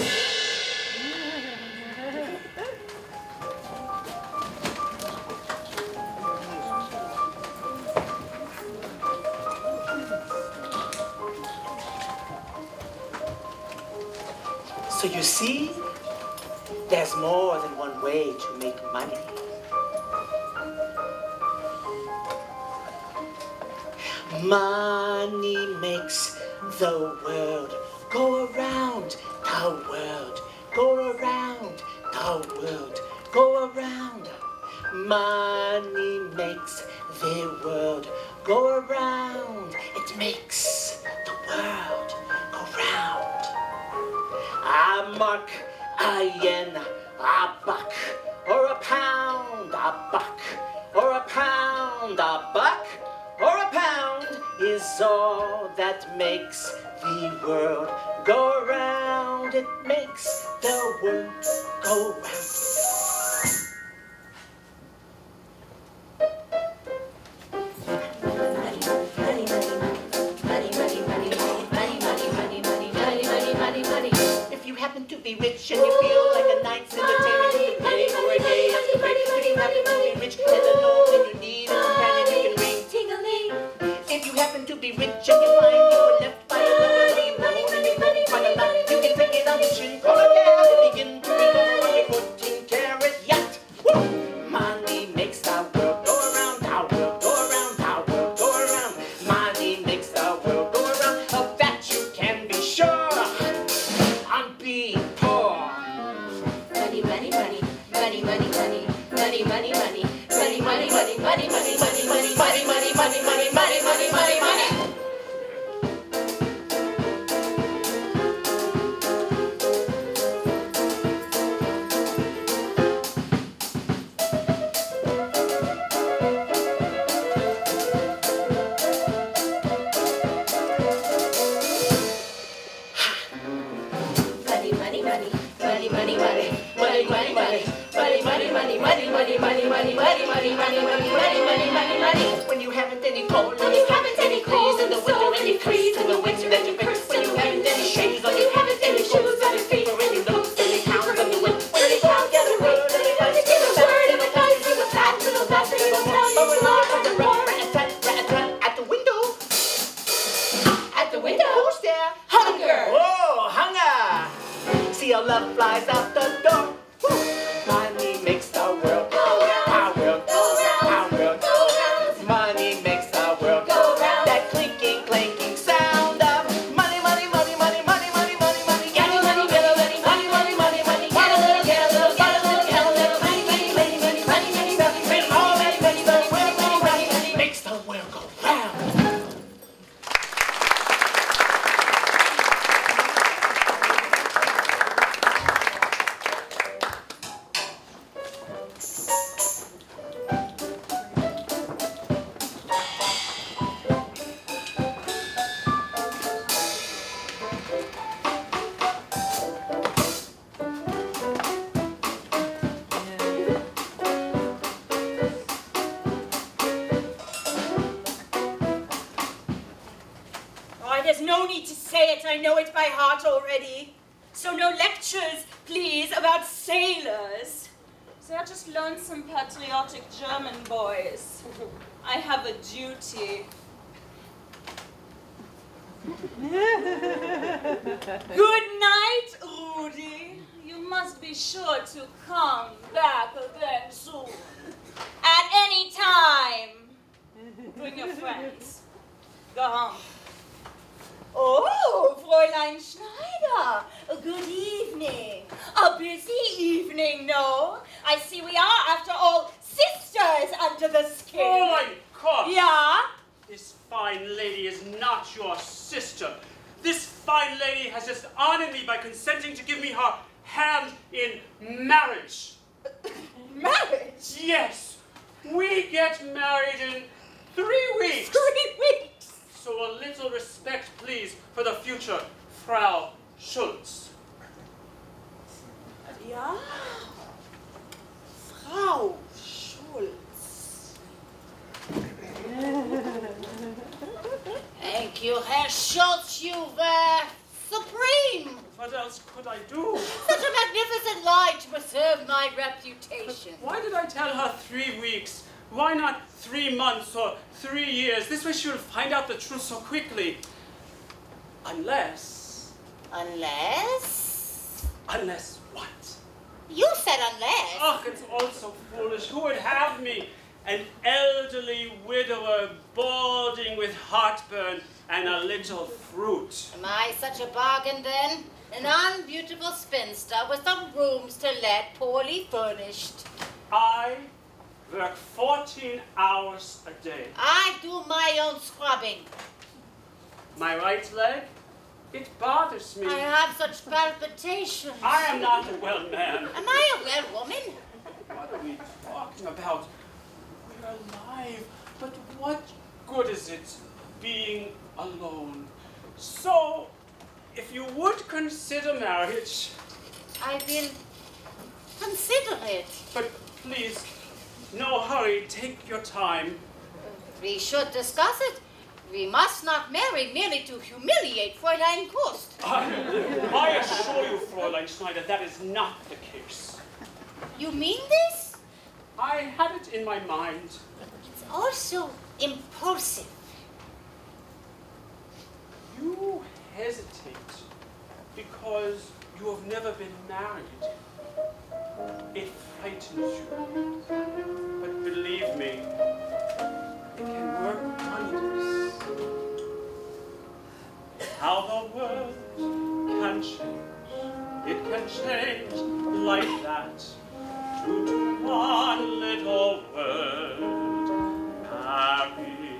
Speaker 2: So you see, there's more than one way to make money. Money makes the world go around, the world go around, the world go around. Money makes the world go around. It makes the world go round. A mark, a yen, a buck, or a pound, a buck, or a pound, a buck, or a pound is all that makes the world go round. It makes the world go round. To be rich and you feel like a night's entertainment in the day or a day after break. If you happen to be rich and alone and you need a companion, you can ring ting-a-ling. If you happen to be rich and you find you were left by another alone and you don't find a lot, you can take it on the chin, call a cab and begin to reload on your fourteen carat yacht. Woo! Money makes the world go around, the world go around, the world go around. Money makes the world go around. Of that you can be sure. Money, money, money, money, money, money, money, money, money, money, money, money, money, money, money, money, money, money, money. Money, money, money, money, money, money, money, money, money, money, money, money, money. When you haven't any
Speaker 11: there's no need to say it. I know it by heart already. So no lectures, please, about sailors.
Speaker 12: They're just lonesome, patriotic German boys. I have a duty. Good night, Rudy. You must be sure to come back again soon. At any time. Bring your friends. Go home.
Speaker 11: Oh, Fräulein Schneider, good evening. A busy evening, no? I see we are, after all, sisters under the skin.
Speaker 10: Fräulein Koch!
Speaker 11: Yeah?
Speaker 10: This fine lady is not your sister. This fine lady has just honored me by consenting to give me her hand in marriage.
Speaker 11: Marriage?
Speaker 10: Yes. We get married in three weeks.
Speaker 11: Three weeks?
Speaker 10: So a little respect, please, for the future Frau Schultz.
Speaker 11: Ja? Frau Schultz.
Speaker 7: Thank you, Herr Schultz. You were supreme.
Speaker 10: What else could I do?
Speaker 7: Such a magnificent lie to preserve my reputation.
Speaker 10: Why did I tell her three weeks? Why not three months or three years? This way she will find out the truth so quickly. Unless...
Speaker 7: Unless?
Speaker 10: Unless what?
Speaker 7: You said unless.
Speaker 10: Oh, it's all so foolish. Who would have me? An elderly widower, balding with heartburn and a little fruit.
Speaker 7: Am I such a bargain then? An unbeautiful spinster with some rooms to let, poorly furnished.
Speaker 10: I work fourteen hours a day.
Speaker 7: I do my own scrubbing.
Speaker 10: My right leg, it bothers me.
Speaker 7: I have such palpitations.
Speaker 10: I am not a well man.
Speaker 7: Am I a well woman?
Speaker 10: What are we talking about? We're alive, but what good is it being alone? So, if you would consider marriage...
Speaker 7: I will consider it.
Speaker 10: But please, no hurry, take your time.
Speaker 7: We should discuss it. We must not marry merely to humiliate Fräulein Kost.
Speaker 10: I, I assure you, Fräulein Schneider, that is not the case.
Speaker 7: You mean this?
Speaker 10: I had it in my mind.
Speaker 7: It's also impulsive.
Speaker 10: You hesitate because you have never been married. It frightens you. But believe me, it can work wonders. How the world can change. It can change like that. Due to one little word, married.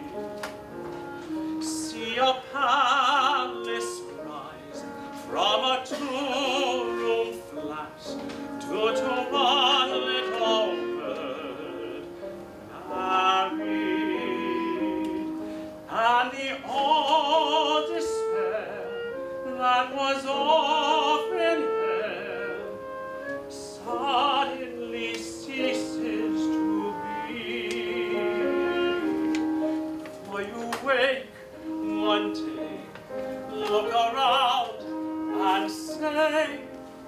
Speaker 10: See a palace rise from a two-room flat. Due to one little word, married. And the old despair that was often there suddenly ceases to be. For you wake one day, look around and say,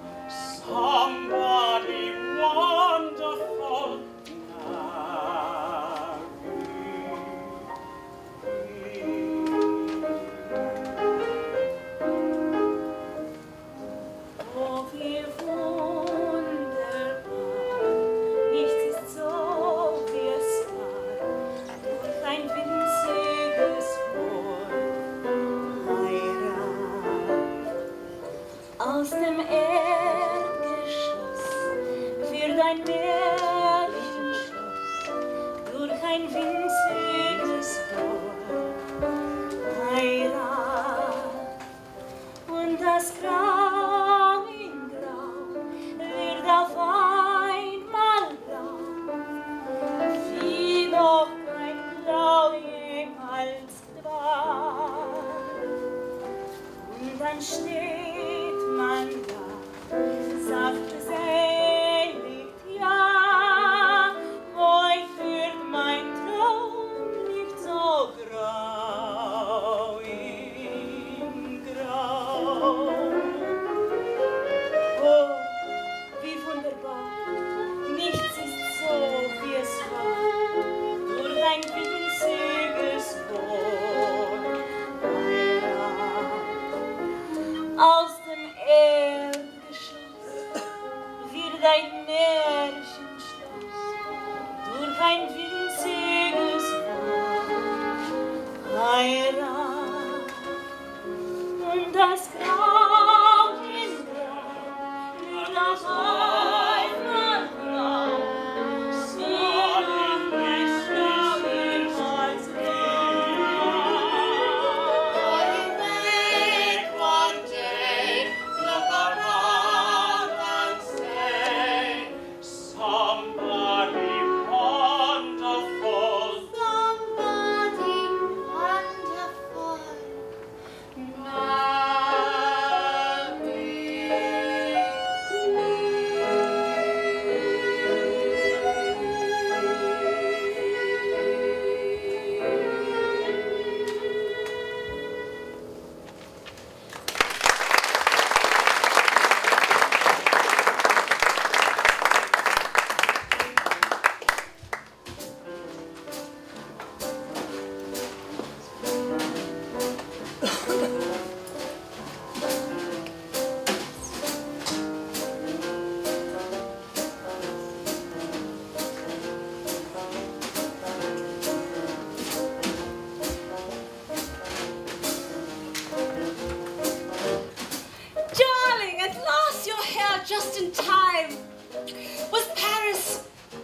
Speaker 10: somebody wonderful
Speaker 8: aus dem Erdgeschoss wird ein Märchenschloss durch ein winziges Tor. Heirat und das Grau in Grau wird auf einmal blau, wie noch kein Blau jemals war. Und dann steht man da, sagt selig, ja, heute wird mein Traum nicht so grau.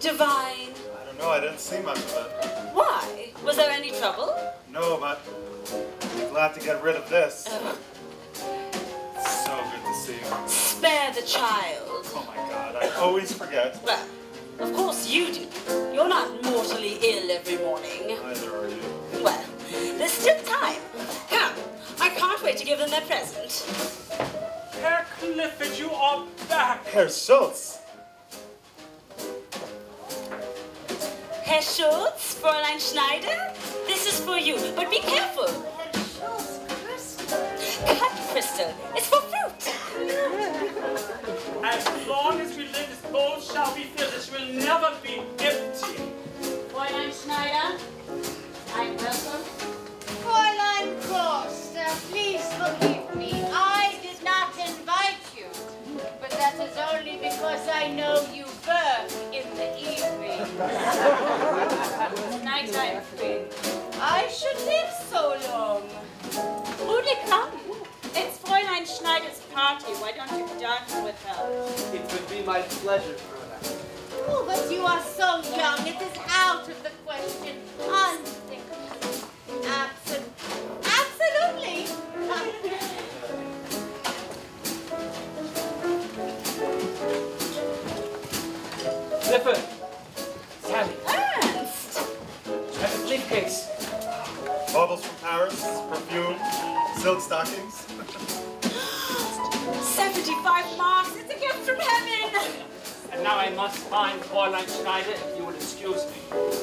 Speaker 11: Divine.
Speaker 5: I don't know, I didn't see much of it.
Speaker 11: Why? Was there any trouble?
Speaker 5: No, but I'm glad to get rid of this.
Speaker 11: Uh,
Speaker 5: So good to see you.
Speaker 11: spare the child.
Speaker 5: Oh my god, I always forget.
Speaker 11: Well, of course you do. You're not mortally ill every morning.
Speaker 5: Neither are you.
Speaker 11: Well, there's still time. Come, I can't wait to give them their present.
Speaker 10: Herr Clifford, you are back.
Speaker 5: Herr Schultz.
Speaker 11: Herr Schultz, Fräulein Schneider, this is for you, but be careful.
Speaker 7: Herr Schultz, Crystal.
Speaker 11: Cut, Crystal. It's for fruit.
Speaker 10: As long as we live, this bowl shall be filled. It will never be empty.
Speaker 12: Fräulein Schneider, I'm welcome.
Speaker 7: Fräulein Costa, please forgive me. I did not invite you, but that is only because I know you work in the evening.
Speaker 12: It's nighttime, Queen.
Speaker 7: I should live so long.
Speaker 12: Rudy, come. It's Fräulein Schneider's party. Why don't you dance with her?
Speaker 3: It would be my pleasure, Fräulein.
Speaker 7: Oh, but you are so young. It is out of the question. Unthinkable. Absol- absolutely.
Speaker 4: Clifford. Sally.
Speaker 11: Ernst.
Speaker 4: I have a briefcase.
Speaker 5: Baubles from Paris, perfume, silk stockings.
Speaker 11: seventy-five marks. It's a gift from heaven.
Speaker 4: And now I must find Fräulein Schneider, if you will excuse me.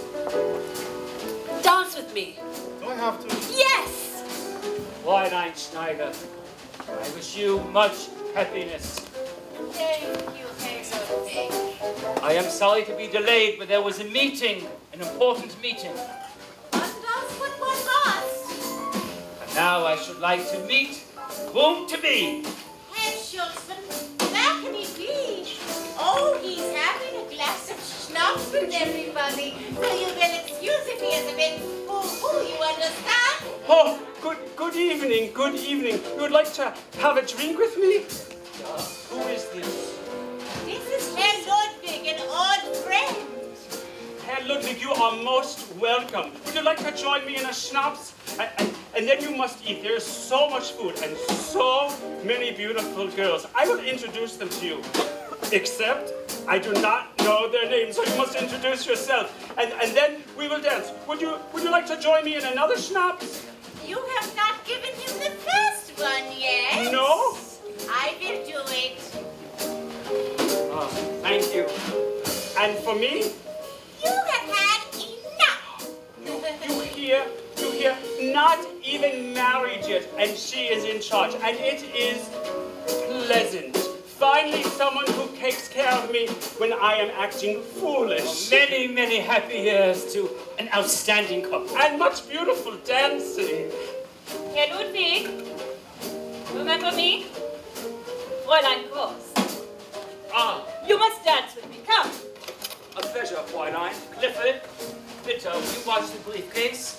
Speaker 11: Dance with me.
Speaker 5: Do I have to?
Speaker 11: Yes.
Speaker 4: Fräulein Schneider, I wish you much happiness.
Speaker 7: Thank you, Hazelbeak.
Speaker 4: I am sorry to be delayed, but there was a meeting, an important meeting.
Speaker 7: And that's what one must.
Speaker 4: And now I should like to meet whom to be.
Speaker 7: Herr Schultzman, where can he be? Oh, he's having a glass of schnapps with everybody. So you will excuse if he is a bit hoo-hoo, you understand?
Speaker 10: Oh, good, good evening, good evening. You would like to have a drink with me?
Speaker 4: Who is this?
Speaker 7: This is Herr Ludwig, an old friend.
Speaker 10: Herr Ludwig, you are most welcome. Would you like to join me in a schnapps? And, and, and then you must eat. There is so much food and so many beautiful girls. I will introduce them to you. Except I do not know their names, so you must introduce yourself. And, and then we will dance. Would you, would you like to join me in another schnapps?
Speaker 7: You have not given him the first one yet.
Speaker 10: No?
Speaker 7: I will do it.
Speaker 10: Oh, thank you. And for me?
Speaker 7: You have had enough.
Speaker 10: You hear? You hear? Not even married yet, and she is in charge. And it is pleasant. Finally, someone who takes care of me when I am acting foolish.
Speaker 4: Many, many happy years to an outstanding couple.
Speaker 10: And much beautiful dancing.
Speaker 12: Herr Ludwig, remember me? Fräulein Gross.
Speaker 4: Ah,
Speaker 12: You must dance with me. Come.
Speaker 4: a pleasure, Fräulein. Clifford, bitte, will you watch the briefcase?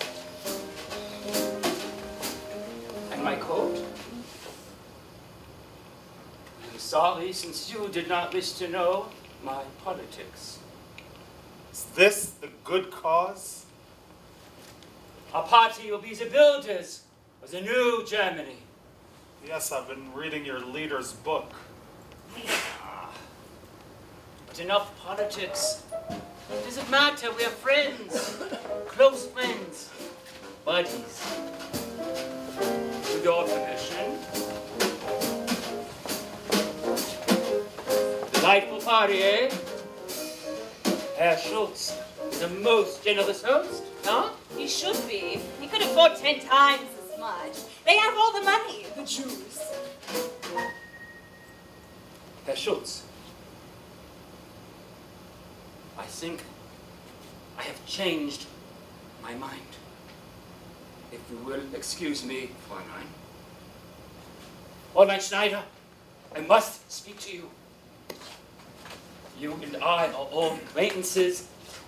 Speaker 4: And my coat? I'm sorry, since you did not wish to know my politics.
Speaker 5: Is this the good cause?
Speaker 4: Our party will be the builders of the new Germany.
Speaker 5: Yes, I've been reading your leader's book.
Speaker 4: But enough politics. What does it matter? We're friends. Close friends. Buddies. With your permission. Delightful party, eh? Herr Schultz is a most generous host, huh?
Speaker 12: He should be. He could afford ten times as much. They have all the money, the Jews.
Speaker 4: Herr Schultz, I think I have changed my mind. If you will excuse me, Fräulein. Fräulein Schneider, I must speak to you. You and I are old acquaintances.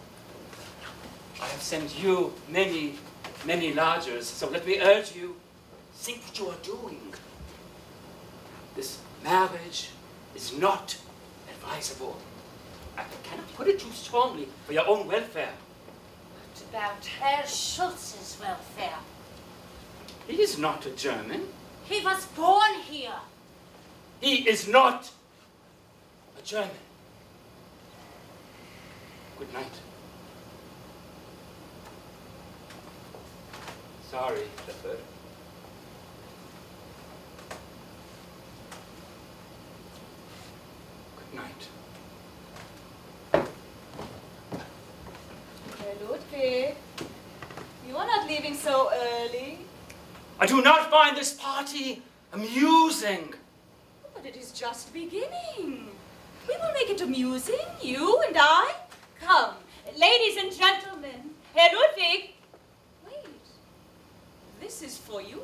Speaker 4: I have sent you many, many lodgers, so let me urge you, think what you are doing. This marriage is not advisable. I cannot put it too strongly for your own welfare.
Speaker 7: What about Herr Schultz's welfare?
Speaker 4: He is not a German.
Speaker 7: He was born here.
Speaker 4: He is not a German. Good night. Sorry, Clifford. Good night.
Speaker 12: Herr Ludwig, you are not leaving so early.
Speaker 4: I do not find this party amusing.
Speaker 12: But it is just beginning. We will make it amusing, you and I. Come, ladies and gentlemen, Herr Ludwig. Wait, this is for you.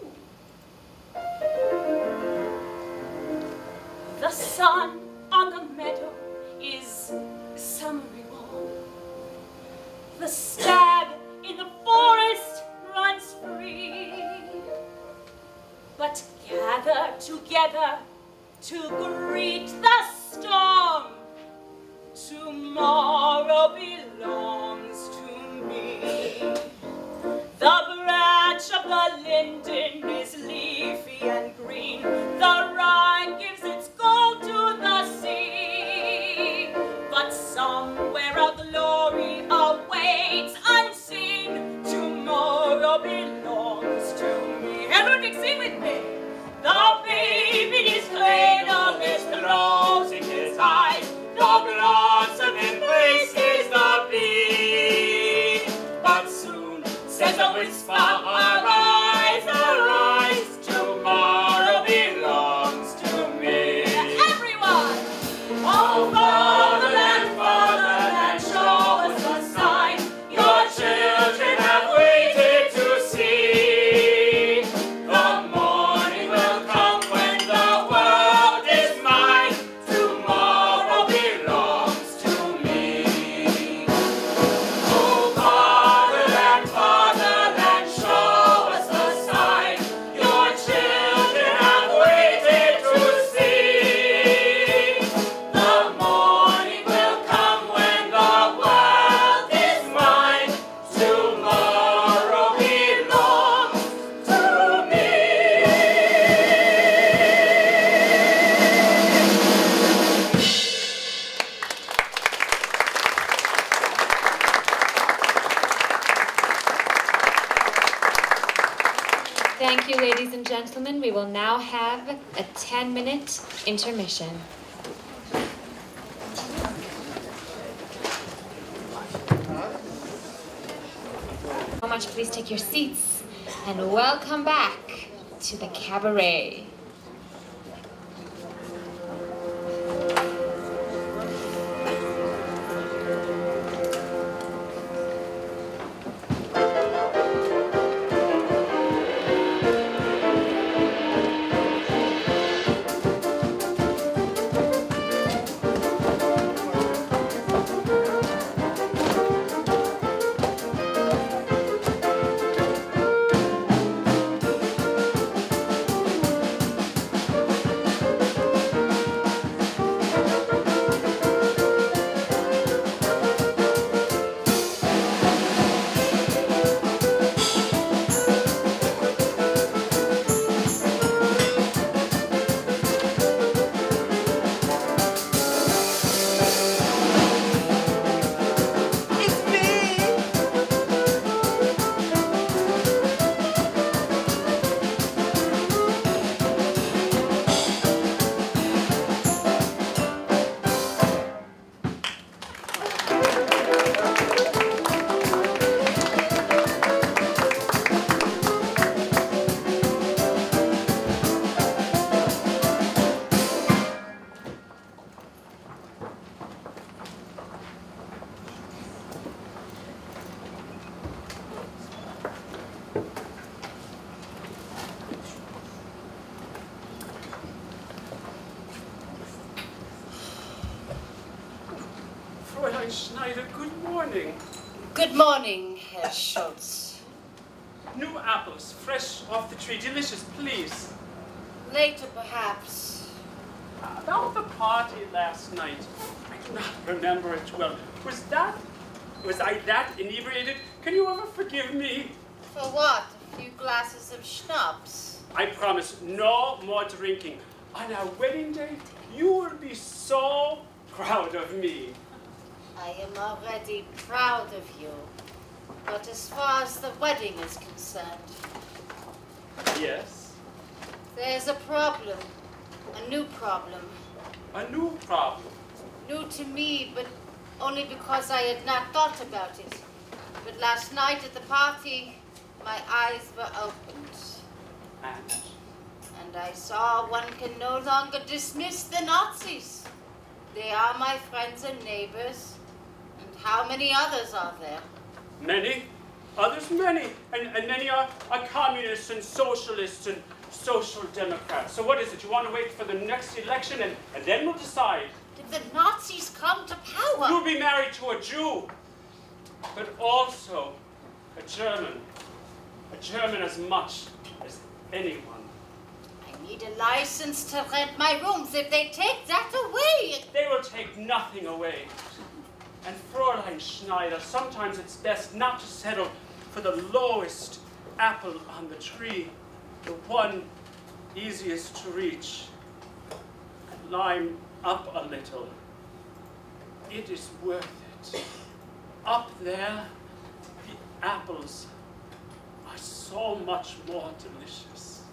Speaker 12: The sun on the meadow is summery warm. The stag in the forest runs free. But gather together to greet the storm. Tomorrow belongs to me. The branch of the linden is leafy and green. The Rhine gives its gold to the sea. But somewhere a glory awaits unseen. Tomorrow belongs to me. Herr Ludwig, sing with me. The babe in his cradle is closing his eyes. The blossom embraces the bee. But soon says a whisper, arise, arise. Tomorrow belongs to me. Everyone! Oh, fatherland, fatherland, show us a sign. Your children have waited to see. The morning will come when the world is mine. Tomorrow belongs to me. Oh, fatherland, fatherland, show us a sign. Your children have waited to see. The morning will come when the world is mine. Tomorrow belongs to me.
Speaker 1: Thank you, ladies and gentlemen. We will now have a ten-minute intermission. So much, please take your seats and welcome back to the cabaret.
Speaker 10: Fräulein Schneider, good morning.
Speaker 7: Good morning, Herr Schultz.
Speaker 10: New apples, fresh off the tree, delicious, please.
Speaker 7: Later, perhaps.
Speaker 10: About the party last night, I do not remember it well. Was that, was I that inebriated? Can you ever forgive me?
Speaker 7: For what? A few glasses of schnapps?
Speaker 10: I promise no more drinking. On our wedding day, you will be so proud of me.
Speaker 7: I am already proud of you. But as far as the wedding is concerned,
Speaker 10: Yes?
Speaker 7: there's a problem. A new problem.
Speaker 10: A new problem.
Speaker 7: New to me, but only because I had not thought about it. But last night at the party, my eyes were opened.
Speaker 10: And?
Speaker 7: And I saw one can no longer dismiss the Nazis. They are my friends and neighbors. And how many others are there?
Speaker 10: Many. Others many. And, and many are, are communists and socialists and social democrats. So what is it? You want to wait for the next election and, and then we'll decide?
Speaker 7: Did the Nazis come to power?
Speaker 10: You'll be married to a Jew, but also a German. A German as much as anyone.
Speaker 7: I need a license to rent my rooms. If they take that away...
Speaker 10: They will take nothing away. And Fräulein Schneider, sometimes it's best not to settle for the lowest apple on the tree, the one easiest to reach. Climb up a little. It is worth it. Up there, the apples are so much more delicious.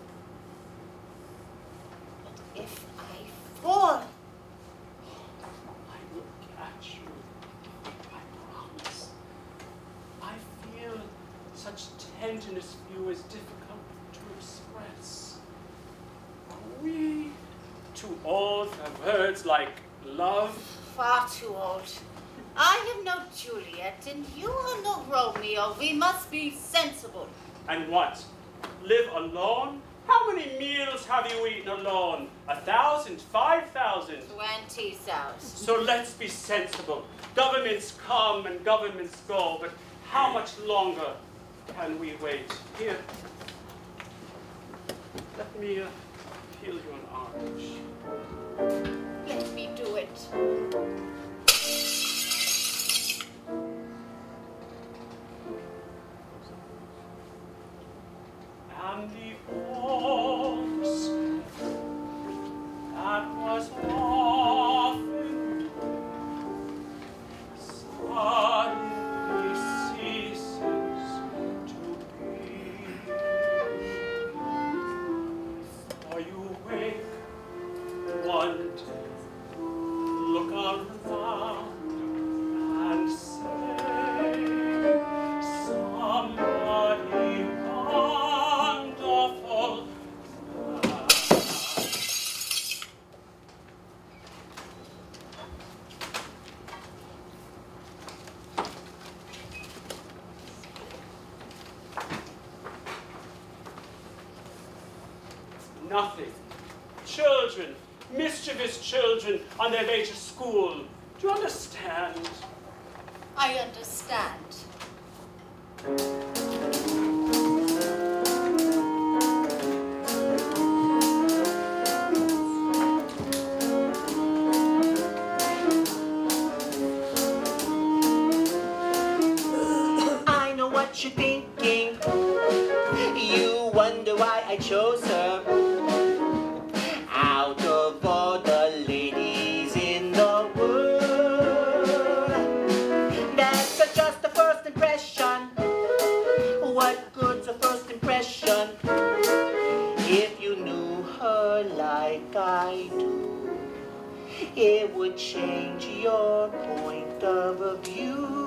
Speaker 7: But if I fall...
Speaker 10: I will catch you. I promise. I feel such tenderness for you is difficult to express. Are we too old for words like love?
Speaker 7: Far too old. I am no Juliet, and you are no Romeo. We must be sensible.
Speaker 10: And what? Live alone? How many meals have you eaten alone? A thousand? Five thousand?
Speaker 7: Twenty thousand.
Speaker 10: So let's be sensible. Governments come and governments go, but how much longer can we wait? Here, let me uh, peel you an orange.
Speaker 7: Let me do it.
Speaker 10: And the oaks that was often suddenly ceases to be. For you wake one day, look around and say, somebody wonderful. Nothing. Children, mischievous children on their way to school. Do you understand?
Speaker 7: I understand.
Speaker 2: I know what you're thinking. You wonder why I chose her. Out of all the ladies in the world, that's a- just a first impression. What good's a first impression if you knew her like I do? It would change your point of view.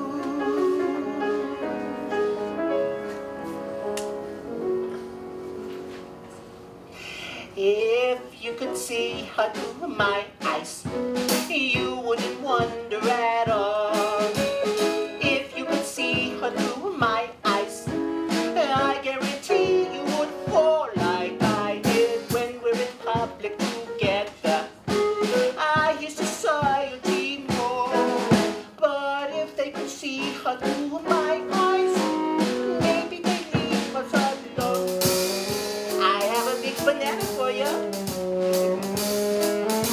Speaker 2: If you could see her through my eyes, you wouldn't wonder at all. If you could see her through my eyes, I guarantee you would fall like I did when we're in public together. I hear society more, but if they could see her through my eyes, maybe they'd leave us alone. I have a big banana for you.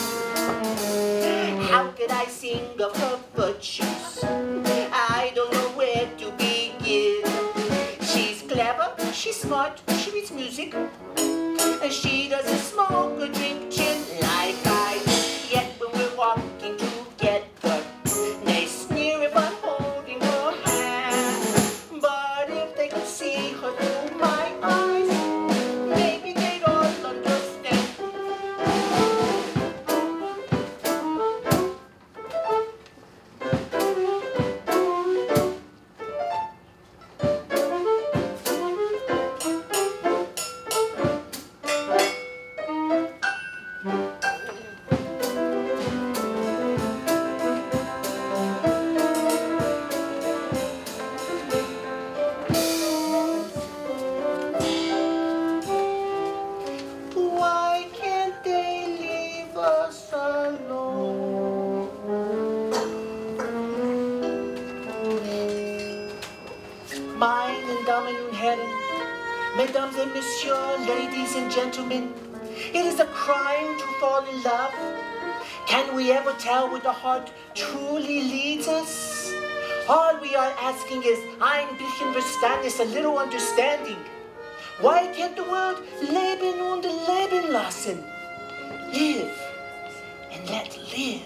Speaker 2: She's smart, she reads music. And she doesn't smoke or drink gin like I do. Yet when we're walking together, they sneer if I'm holding her hand. But if they could see her through my eyes, maybe they'd all understand. Why can't they leave us alone? Meine Damen und Herren, Mesdames et Messieurs, ladies and gentlemen, it is a crime to fall in love. Can we ever tell where the heart truly leads us? All we are asking is ein bisschen Verständnis, a little understanding. Why can't the word leben und leben lassen? Live and let live.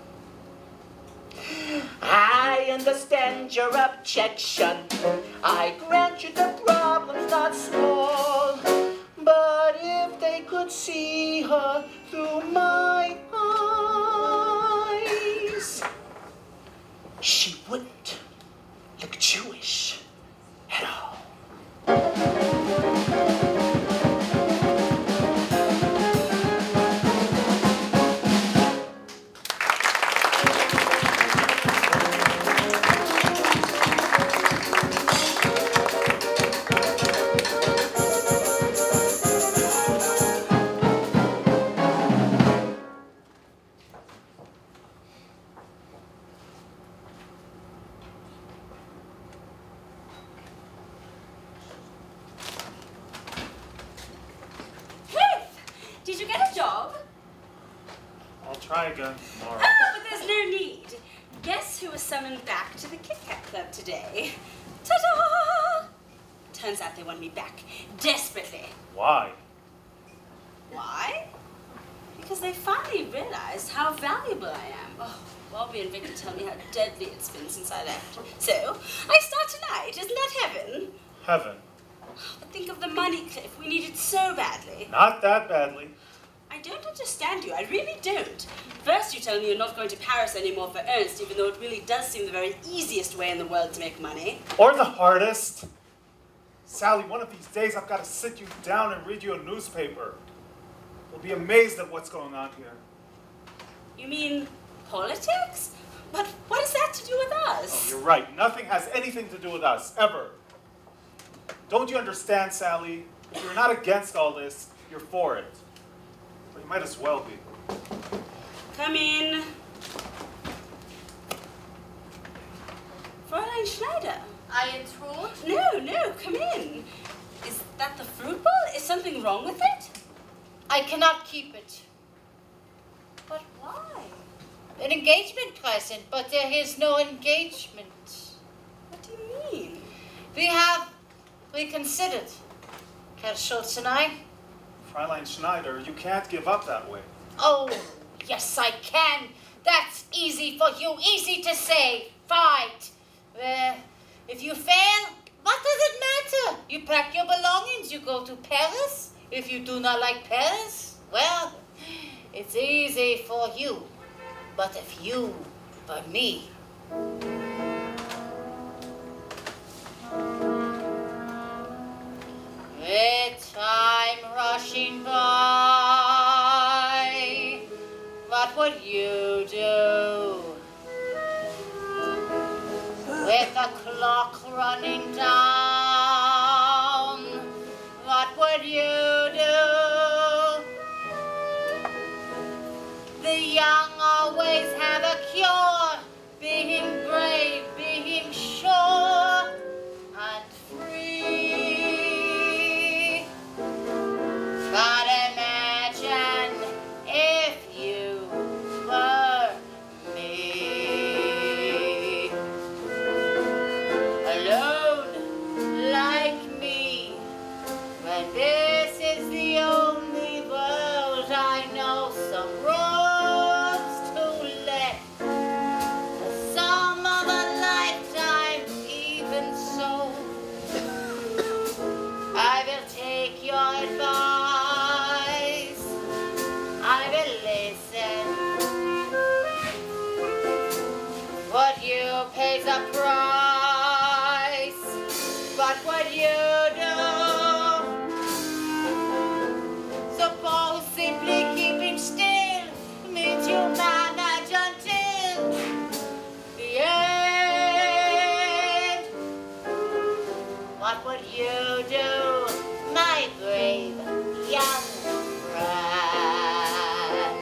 Speaker 2: I understand your objection. I grant you the problem's not small. But if they could see her through my eyes, she wouldn't look Jewish at all.
Speaker 11: Did you get a job?
Speaker 5: I'll try again tomorrow.
Speaker 11: Oh, but there's no need. Guess who was summoned back to the Kit Kat Club today? Ta-da! Turns out they want me back desperately.
Speaker 5: Why?
Speaker 11: Why? Because they finally realized how valuable I am. Oh, Bobby and Vicky tell me how deadly it's been since I left. So, I start tonight. Isn't that heaven?
Speaker 5: Heaven.
Speaker 11: But think of the money, Cliff. We need it so badly.
Speaker 5: Not that badly.
Speaker 11: I don't understand you. I really don't. First, you tell me you're not going to Paris anymore for Ernst, even though it really does seem the very easiest way in the world to make money.
Speaker 5: Or the hardest. Sally, one of these days I've got to sit you down and read you a newspaper. You'll be amazed at what's going on here.
Speaker 11: You mean politics? But what has that to do with us?
Speaker 5: Oh, you're right. Nothing has anything to do with us, ever. Don't you understand, Sally? If you're not against all this, you're for it. But you might as well be.
Speaker 11: Come in. Fräulein Schneider.
Speaker 7: I intrude?
Speaker 11: No, no, come in. Is that the fruit bowl? Is something wrong with it?
Speaker 7: I cannot keep it.
Speaker 11: But why?
Speaker 7: An engagement present, but there is no engagement.
Speaker 11: What do you mean?
Speaker 7: We have reconsidered, Herr Schultz and I.
Speaker 5: Fräulein Schneider, you can't give up that way.
Speaker 7: Oh, yes, I can. That's easy for you, easy to say. Fight. Uh, if you fail, what does it matter? You pack your belongings, you go to Paris. If you do not like Paris, well, it's easy for you. But if you were me, with time rushing by, what would you do? With the clock running down, what would you do? The young always have a cure, being brave, being sure, and free. But imagine if you were me, alone And this is the only world I know. Some roads to let, some of a lifetime, even so. I will take your advice. I will listen. What you pay's a price, but what you do. Suppose simply keeping still means you manage until the end. What would you do, my brave young friend?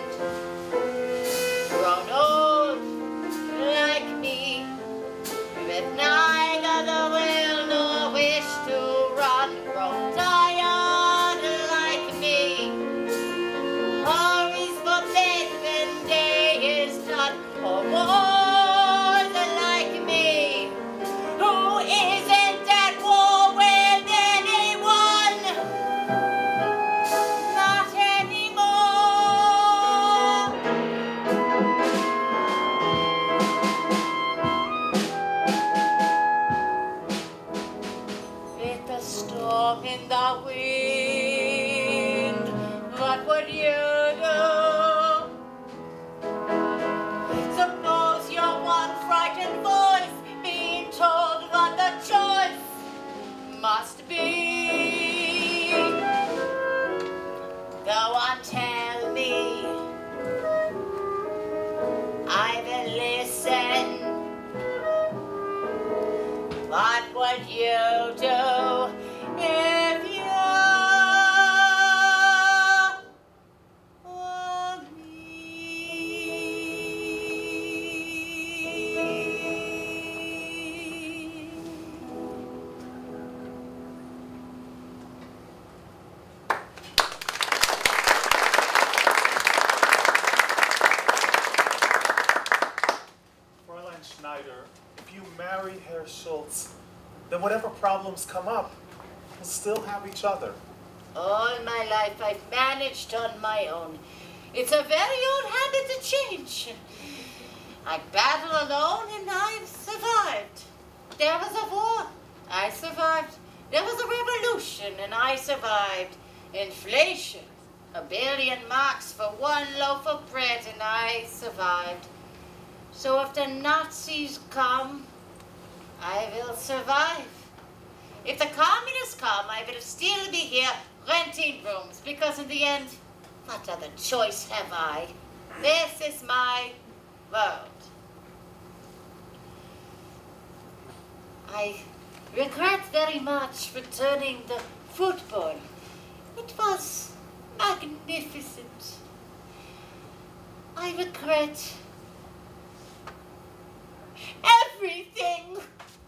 Speaker 7: Grown old like me, with neither the will nor wish to run. Grown tired like me, who hurries for bed when day is done. Or more than like me, who isn't at war with anyone. Not anymore. With the storm in the wind, what would you do? Suppose you're one frightened voice being told what the choice must be. Go on, tell me. I will listen. What would you do if you were me?
Speaker 5: Fräulein Schneider, if you marry Herr Schultz, then whatever problems come up, we'll still have each other.
Speaker 7: All my life I've managed on my own. It's a very old habit to change. I battle alone and I've survived. There was a war, I survived. There was a revolution and I survived. Inflation, a billion marks for one loaf of bread and I survived. So if the Nazis come, I will survive. If the communists come, I will still be here renting rooms, because in the end, what other choice have I? This is my world. I regret very much returning the football. It was magnificent. I regret everything.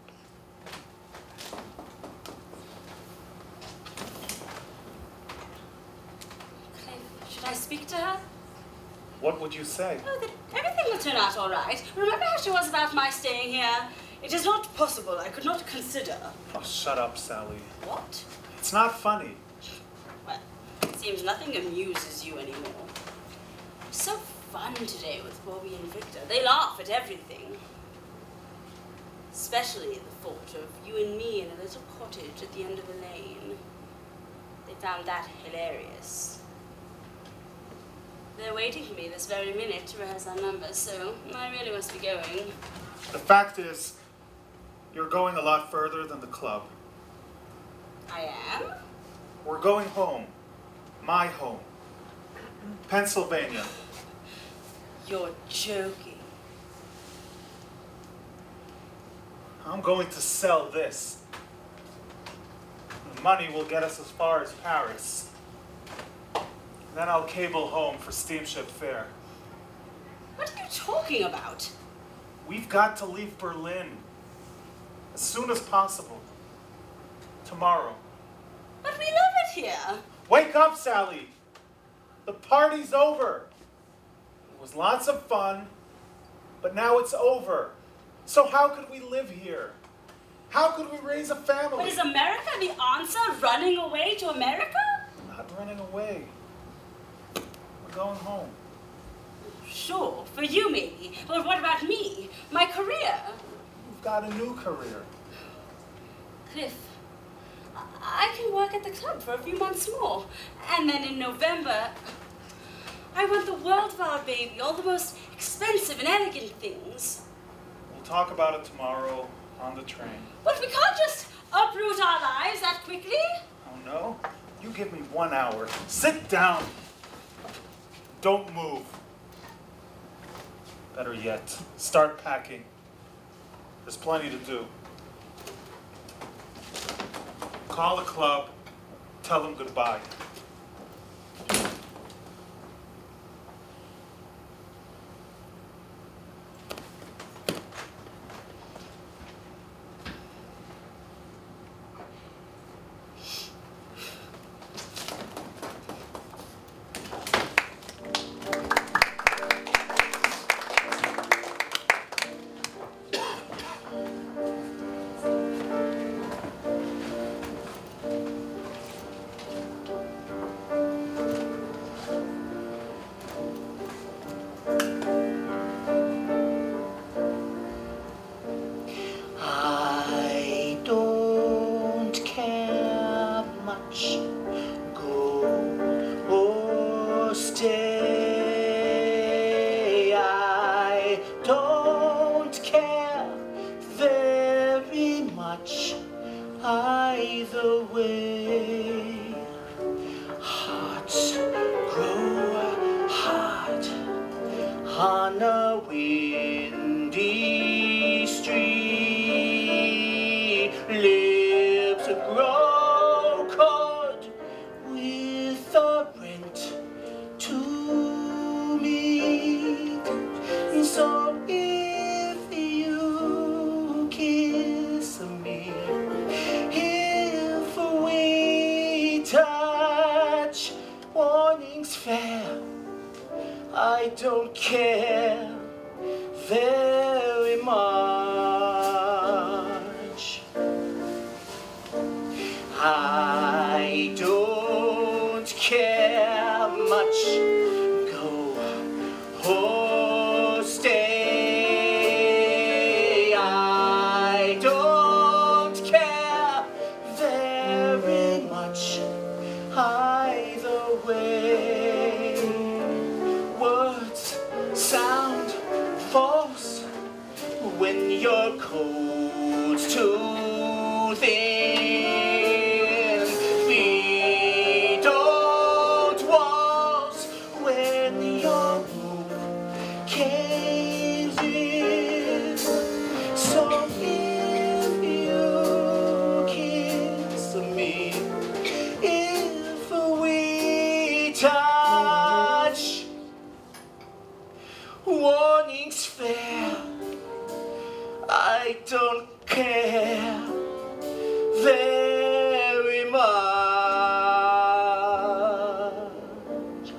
Speaker 11: Should I speak to her?
Speaker 5: What would you say?
Speaker 11: Oh, that everything will turn out all right. Remember how she was about my staying here? It is not possible. I could not consider.
Speaker 5: Oh, shut up, Sally.
Speaker 11: What?
Speaker 5: It's not funny.
Speaker 11: Well, it seems nothing amuses you anymore. It's so fun today with Bobby and Victor. They laugh at everything. Especially at the thought of you and me in a little cottage at the end of a lane. They found that hilarious. They're waiting for me this very minute to rehearse our numbers, so I really must be going.
Speaker 5: The fact is, you're going a lot further than the club.
Speaker 11: I am?
Speaker 5: We're going home. My home. Pennsylvania.
Speaker 11: You're joking.
Speaker 5: I'm going to sell this. The money will get us as far as Paris. Then I'll cable home for steamship fare.
Speaker 11: What are you talking about?
Speaker 5: We've got to leave Berlin as soon as possible. Tomorrow.
Speaker 11: But we love it here.
Speaker 5: Wake up, Sally! The party's over. It was lots of fun, but now it's over. So how could we live here? How could we raise a family?
Speaker 11: But is America the answer? Running away to America?
Speaker 5: Not running away. We're going home.
Speaker 11: Sure, for you maybe. But what about me? My career?
Speaker 5: You've got a new career.
Speaker 11: Cliff, I can work at the club for a few months more. And then in November, I want the world of our baby, all the most expensive and elegant things.
Speaker 5: We'll talk about it tomorrow on the train.
Speaker 11: But we can't just uproot our lives that quickly.
Speaker 5: Oh no? You give me one hour. Sit down. Don't move. Better yet, start packing. There's plenty to do. Call the club. Tell them goodbye.
Speaker 2: I don't care very much. I don't care much. Go or stay. I don't care very much either way. Words sound false when your coat's too thin. Feet don't walls when your roof caves in. So if you kiss me, if we touch, warning's fair. I don't care very much.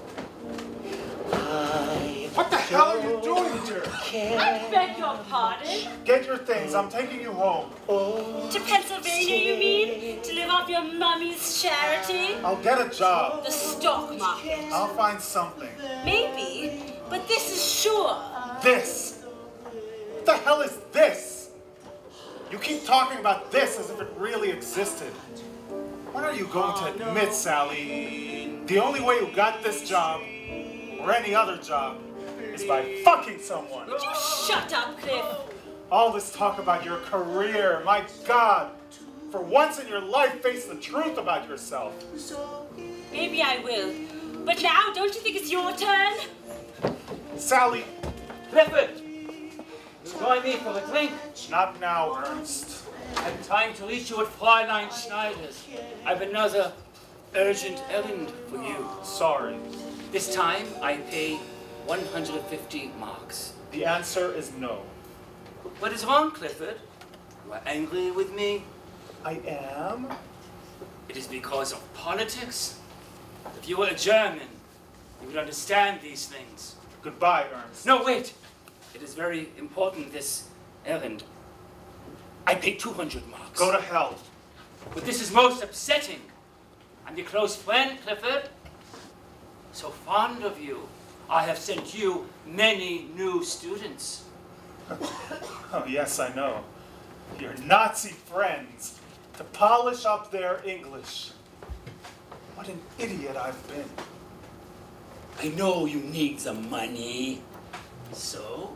Speaker 2: I
Speaker 5: What the hell are you doing here?
Speaker 11: I beg your pardon?
Speaker 5: Get your things. I'm taking you home.
Speaker 11: To Pennsylvania, you mean? To live off your mummy's charity?
Speaker 5: I'll get a job.
Speaker 11: The stock market.
Speaker 5: I'll find something.
Speaker 11: Maybe, but this is sure.
Speaker 5: This? What the hell is this? You keep talking about this as if it really existed. When are you going to admit, Sally, the only way you got this job, or any other job, is by fucking someone?
Speaker 11: Would you shut up, Cliff?
Speaker 5: All this talk about your career, my God. For once in your life, face the truth about yourself.
Speaker 11: Maybe I will. But now, don't you think it's your turn?
Speaker 5: Sally.
Speaker 4: Clifford! Join me for a drink.
Speaker 5: Not now, Ernst.
Speaker 4: I'm trying to reach you at Fräulein Schneider's. I've another urgent errand for you.
Speaker 5: Sorry.
Speaker 4: This time, I pay one hundred fifty marks.
Speaker 5: The answer is no.
Speaker 4: What is wrong, Clifford? You are angry with me?
Speaker 5: I am?
Speaker 4: It is because of politics? If you were a German, you would understand these things.
Speaker 5: Goodbye, Ernst.
Speaker 4: No, wait. It is very important, this errand. I pay two hundred marks.
Speaker 5: Go to hell.
Speaker 4: But this is most upsetting. I'm your close friend, Clifford. So fond of you, I have sent you many new students.
Speaker 5: Oh, yes, I know. Your Nazi friends, to polish up their English. What an idiot I've been.
Speaker 4: I know you need some money. So?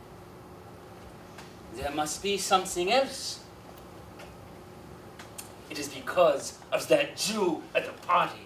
Speaker 4: There must be something else. It is because of that Jew at the party.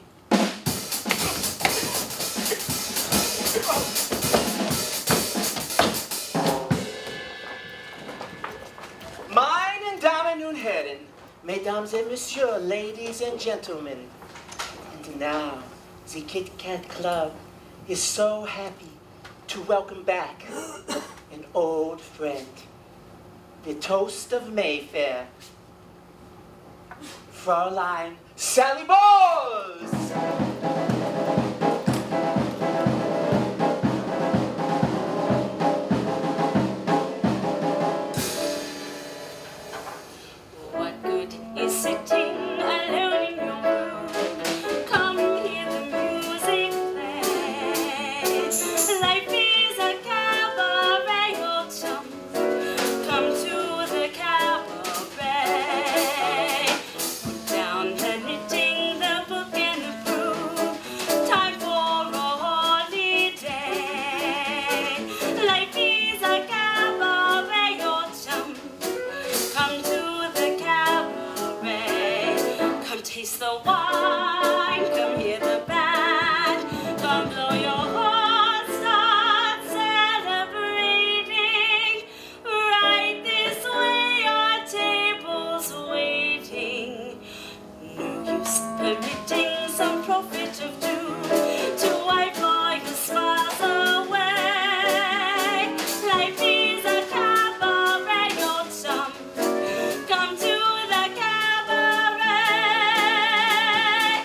Speaker 2: Meine Damen und Herren, Mesdames et Messieurs, ladies and gentlemen. And now, the Kit Kat Club is so happy to welcome back an old friend, the toast of Mayfair, Fräulein Sally Bowles!
Speaker 11: What good is sitting alone in your room? Come hear the music play. Life is a cabaret, old chum. Come to the cabaret. Put down the knitting, the book and the broom. Time for a holiday. Life is a cabaret, old chum. Come to the cabaret. Come taste the wine. Come hear the band. Come blow your horn. Start celebrating. Right this way, our table's waiting. No use permitting some prophet of doom to wipe all your smiles away. Life is a cabaret, old chum. Come to the cabaret.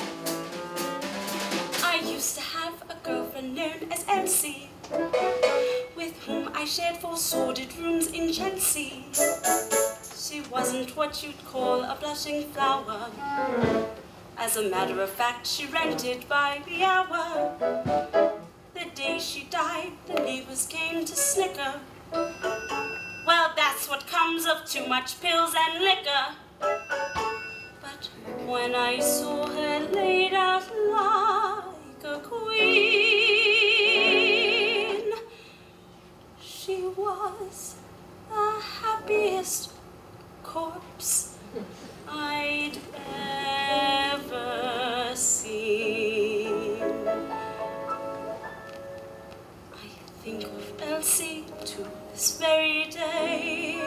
Speaker 11: I used to have a girlfriend known as Elsie, with whom I shared four sordid rooms in Chelsea. She wasn't what you'd call a blushing flower. As a matter of fact, she rented by the hour. The day she died, the neighbors came to snicker. Well, that's what comes of too much pills and liquor. But when I saw her laid out like a queen, she was the happiest corpse I'd ever seen. I think of Elsie to this very day.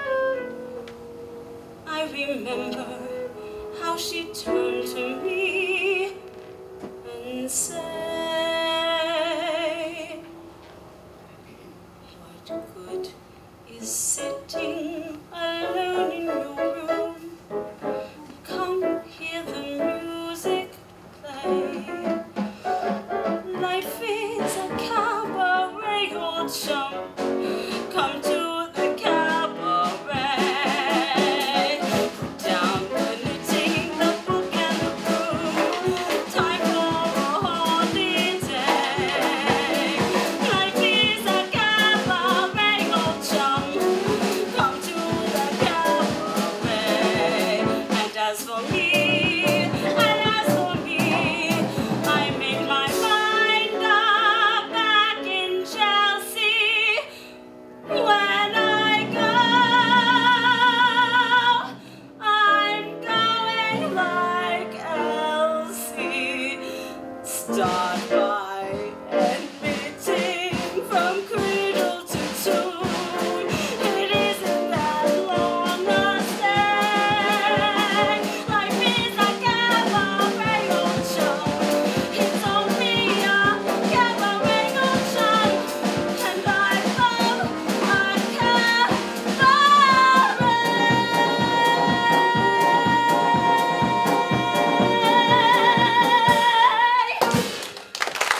Speaker 11: I remember how she turned to me and said, what good is sitting alone in your room? Come hear the music play. Life is a cabaret, old chum. Come to the cabaret. Put down the knitting, the book and the broom. Time for a holiday. Life is a cabaret, old chum. Come to the cabaret. And as for me, and as for me, I made my mind up back in Chelsea. When I go, I'm going like Elsie. Start by admitting from cradle to tomb. It isn't that long a stay. Life is a cabaret, old chum. It's only a cabaret, old chum. And I love a cabaret.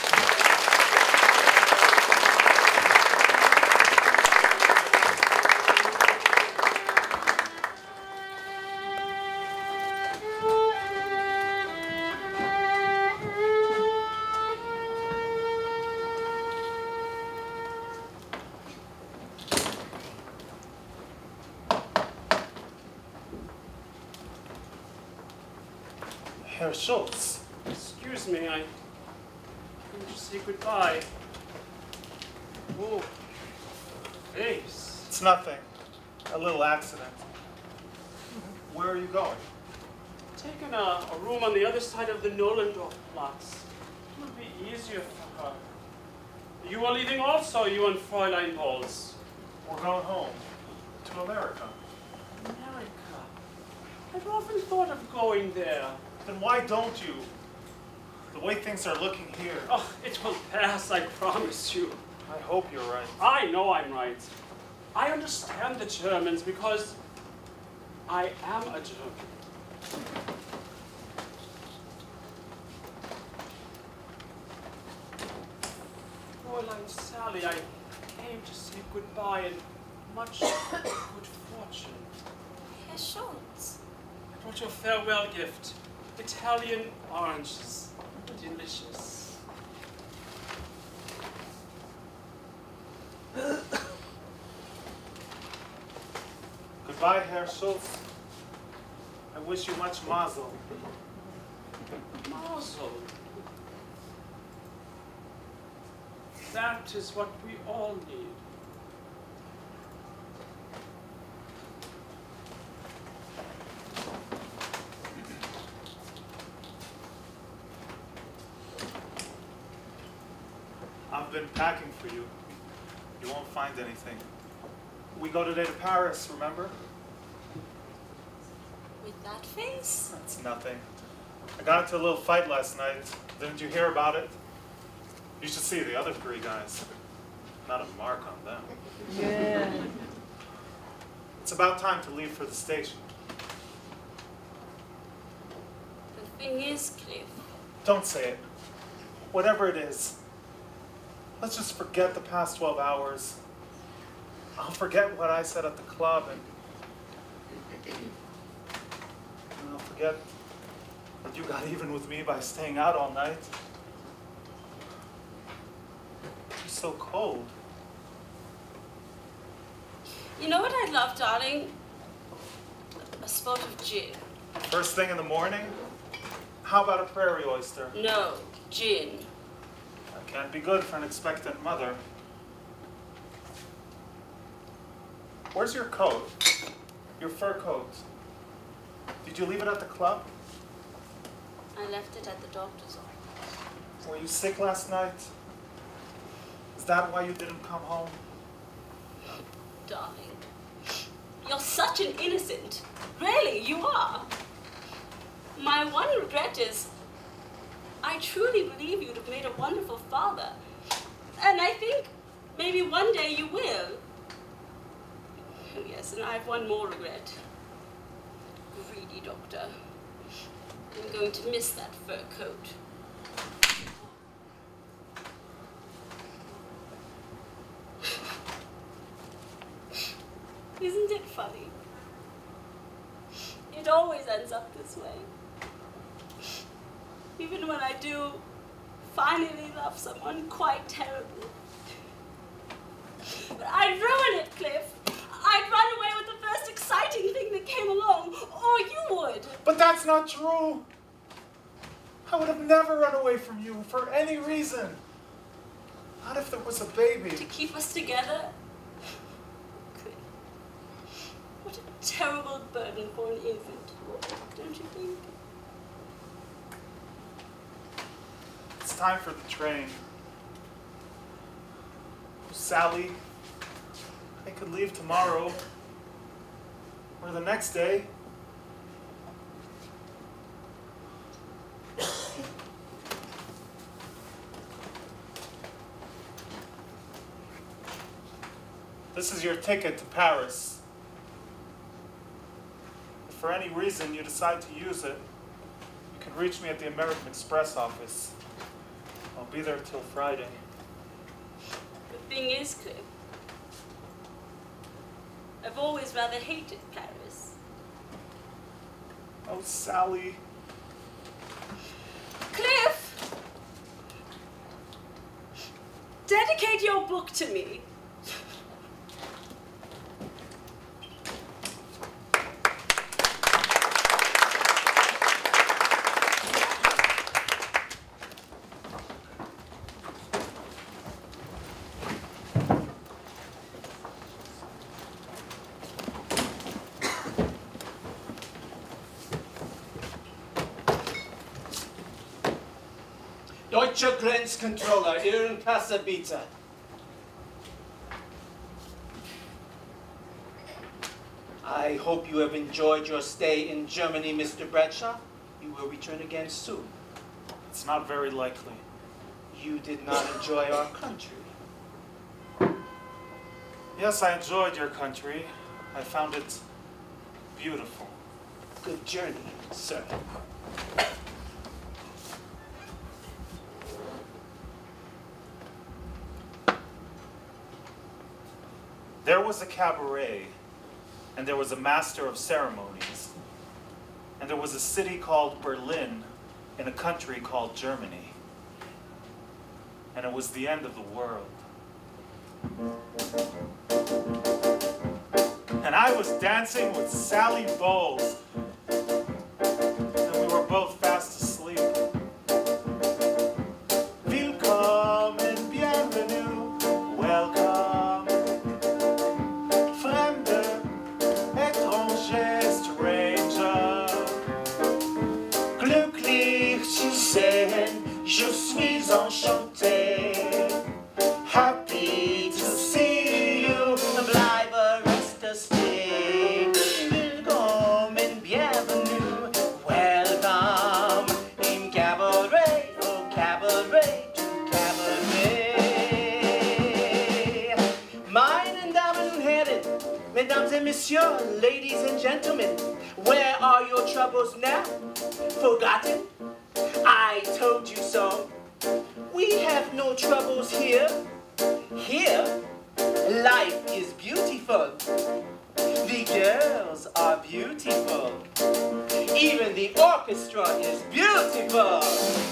Speaker 5: Herr Schultz.
Speaker 10: Excuse me, I came to say goodbye. Oh, face.
Speaker 5: It's nothing. A little accident. Where are you going?
Speaker 10: Taking a, a room on the other side of the Nollendorf Platz. It would be easier for her. You are leaving also, you and Fräulein Bolz.
Speaker 5: We're going home. To America.
Speaker 10: America? I've often thought of going there.
Speaker 5: Then why don't you? The way things are looking here.
Speaker 10: Oh, it will pass, I promise you.
Speaker 5: I hope you're right.
Speaker 10: I know I'm right. I understand the Germans because I am a German. Fräulein Sally, I came to say goodbye and much good fortune.
Speaker 11: Herr Schultz.
Speaker 10: I brought you a farewell gift. Italian oranges. Delicious.
Speaker 5: Goodbye, Herr Schultz. I wish you much mazel.
Speaker 10: Mazel. That is what we all need.
Speaker 5: I've been packing for you. You won't find anything. We go today to Paris, remember?
Speaker 11: With that face?
Speaker 5: That's nothing. I got into a little fight last night. Didn't you hear about it? You should see the other three guys. Not a mark on them.
Speaker 12: Yeah.
Speaker 5: It's about time to leave for the station.
Speaker 11: The thing is, Cliff.
Speaker 5: Don't say it. Whatever it is, let's just forget the past twelve hours. I'll forget what I said at the club, and, and I'll forget that you got even with me by staying out all night. You're so cold.
Speaker 11: You know what I'd love, darling? A spot of gin.
Speaker 5: First thing in the morning? How about a prairie oyster?
Speaker 11: No, gin.
Speaker 5: That can't be good for an expectant mother. Where's your coat? Your fur coat? Did you leave it at the club?
Speaker 11: I left it at the doctor's office.
Speaker 5: Were you sick last night? Is that why you didn't come home?
Speaker 11: Darling, you're such an innocent. Really, you are. My one regret is I truly believe you'd have made a wonderful father. And I think maybe one day you will. Oh, yes, and I have one more regret. Greedy doctor. I'm going to miss that fur coat. Isn't it funny? It always ends up this way. Even when I do finally love someone quite terribly. But I'd ruin it, Cliff. I'd run away with the first exciting thing that came along, or you would.
Speaker 5: But that's not true. I would have never run away from you for any reason. Not if there was a baby.
Speaker 11: To keep us together? Cliff, what a terrible burden for an infant, don't you think?
Speaker 5: It's time for the train. Sally, I could leave tomorrow or the next day. This is your ticket to Paris. If for any reason you decide to use it, you can reach me at the American Express office. I'll be there till Friday.
Speaker 11: The thing is, Cliff, I've always rather hated Paris.
Speaker 5: Oh, Sally.
Speaker 11: Cliff! Dedicate your book to me.
Speaker 3: Deutscher Grenzcontroller, Ihren Passabita. I hope you have enjoyed your stay in Germany, Mister Bradshaw. You will return again soon.
Speaker 5: It's not very likely.
Speaker 3: You did not enjoy our country.
Speaker 5: Yes, I enjoyed your country. I found it beautiful.
Speaker 3: Good journey, sir.
Speaker 5: There was a cabaret, and there was a master of ceremonies, and there was a city called Berlin in a country called Germany, and it was the end of the world. And I was dancing with Sally Bowles, and we were both fast asleep. Willkommen, bienvenue, welcome. Fremde, étranger, stranger. Glücklich zu sehen, je suis enchanté. Happy to see you, bleibe reste stehen. Willkommen, bienvenue, welcome. Im cabaret, oh cabaret, to cabaret. Meine Damen und Herren, Mesdames et Messieurs, ladies and gentlemen, where are your troubles now? Forgotten? I told you so. We have no troubles here. Here, life is beautiful. The girls are beautiful. Even the orchestra is beautiful.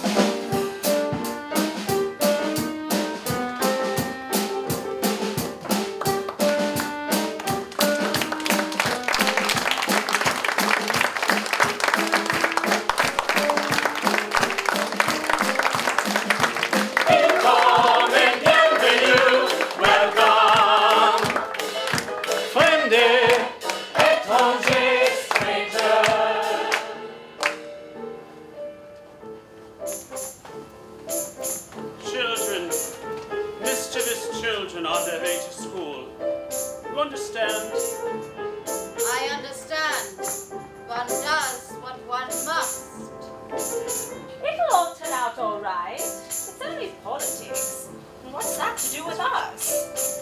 Speaker 10: Children, mischievous children on their way to school. You understand?
Speaker 7: I understand. One does what one must.
Speaker 11: It'll all turn out all right. It's only politics. And what's that to do with us?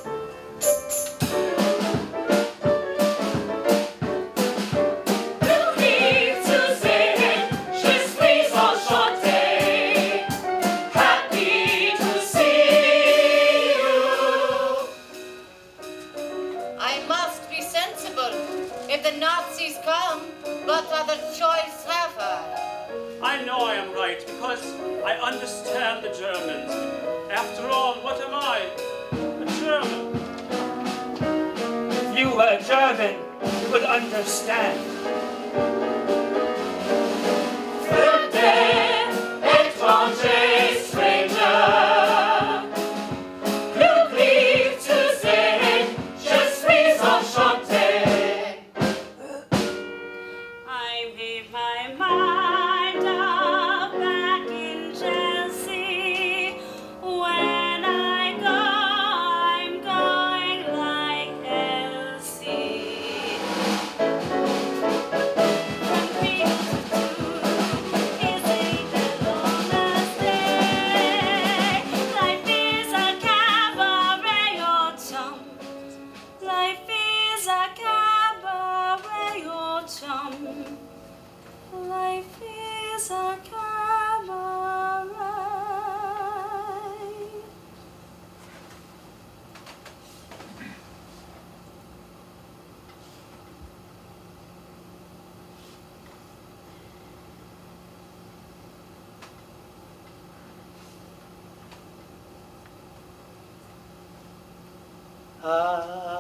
Speaker 7: I must be sensible. If the Nazis come, what other choice have I?
Speaker 10: I know I am right because I understand the Germans. After all, what am I? A German.
Speaker 4: If you were a German, you would understand.
Speaker 11: I made my mind up back in Chelsea. When I go, I'm going like Elsie. From field to field, isn't a loner's day. Life is a cabaret autumn. Life is a cabaret autumn. Life is a cabaret.
Speaker 2: Ah.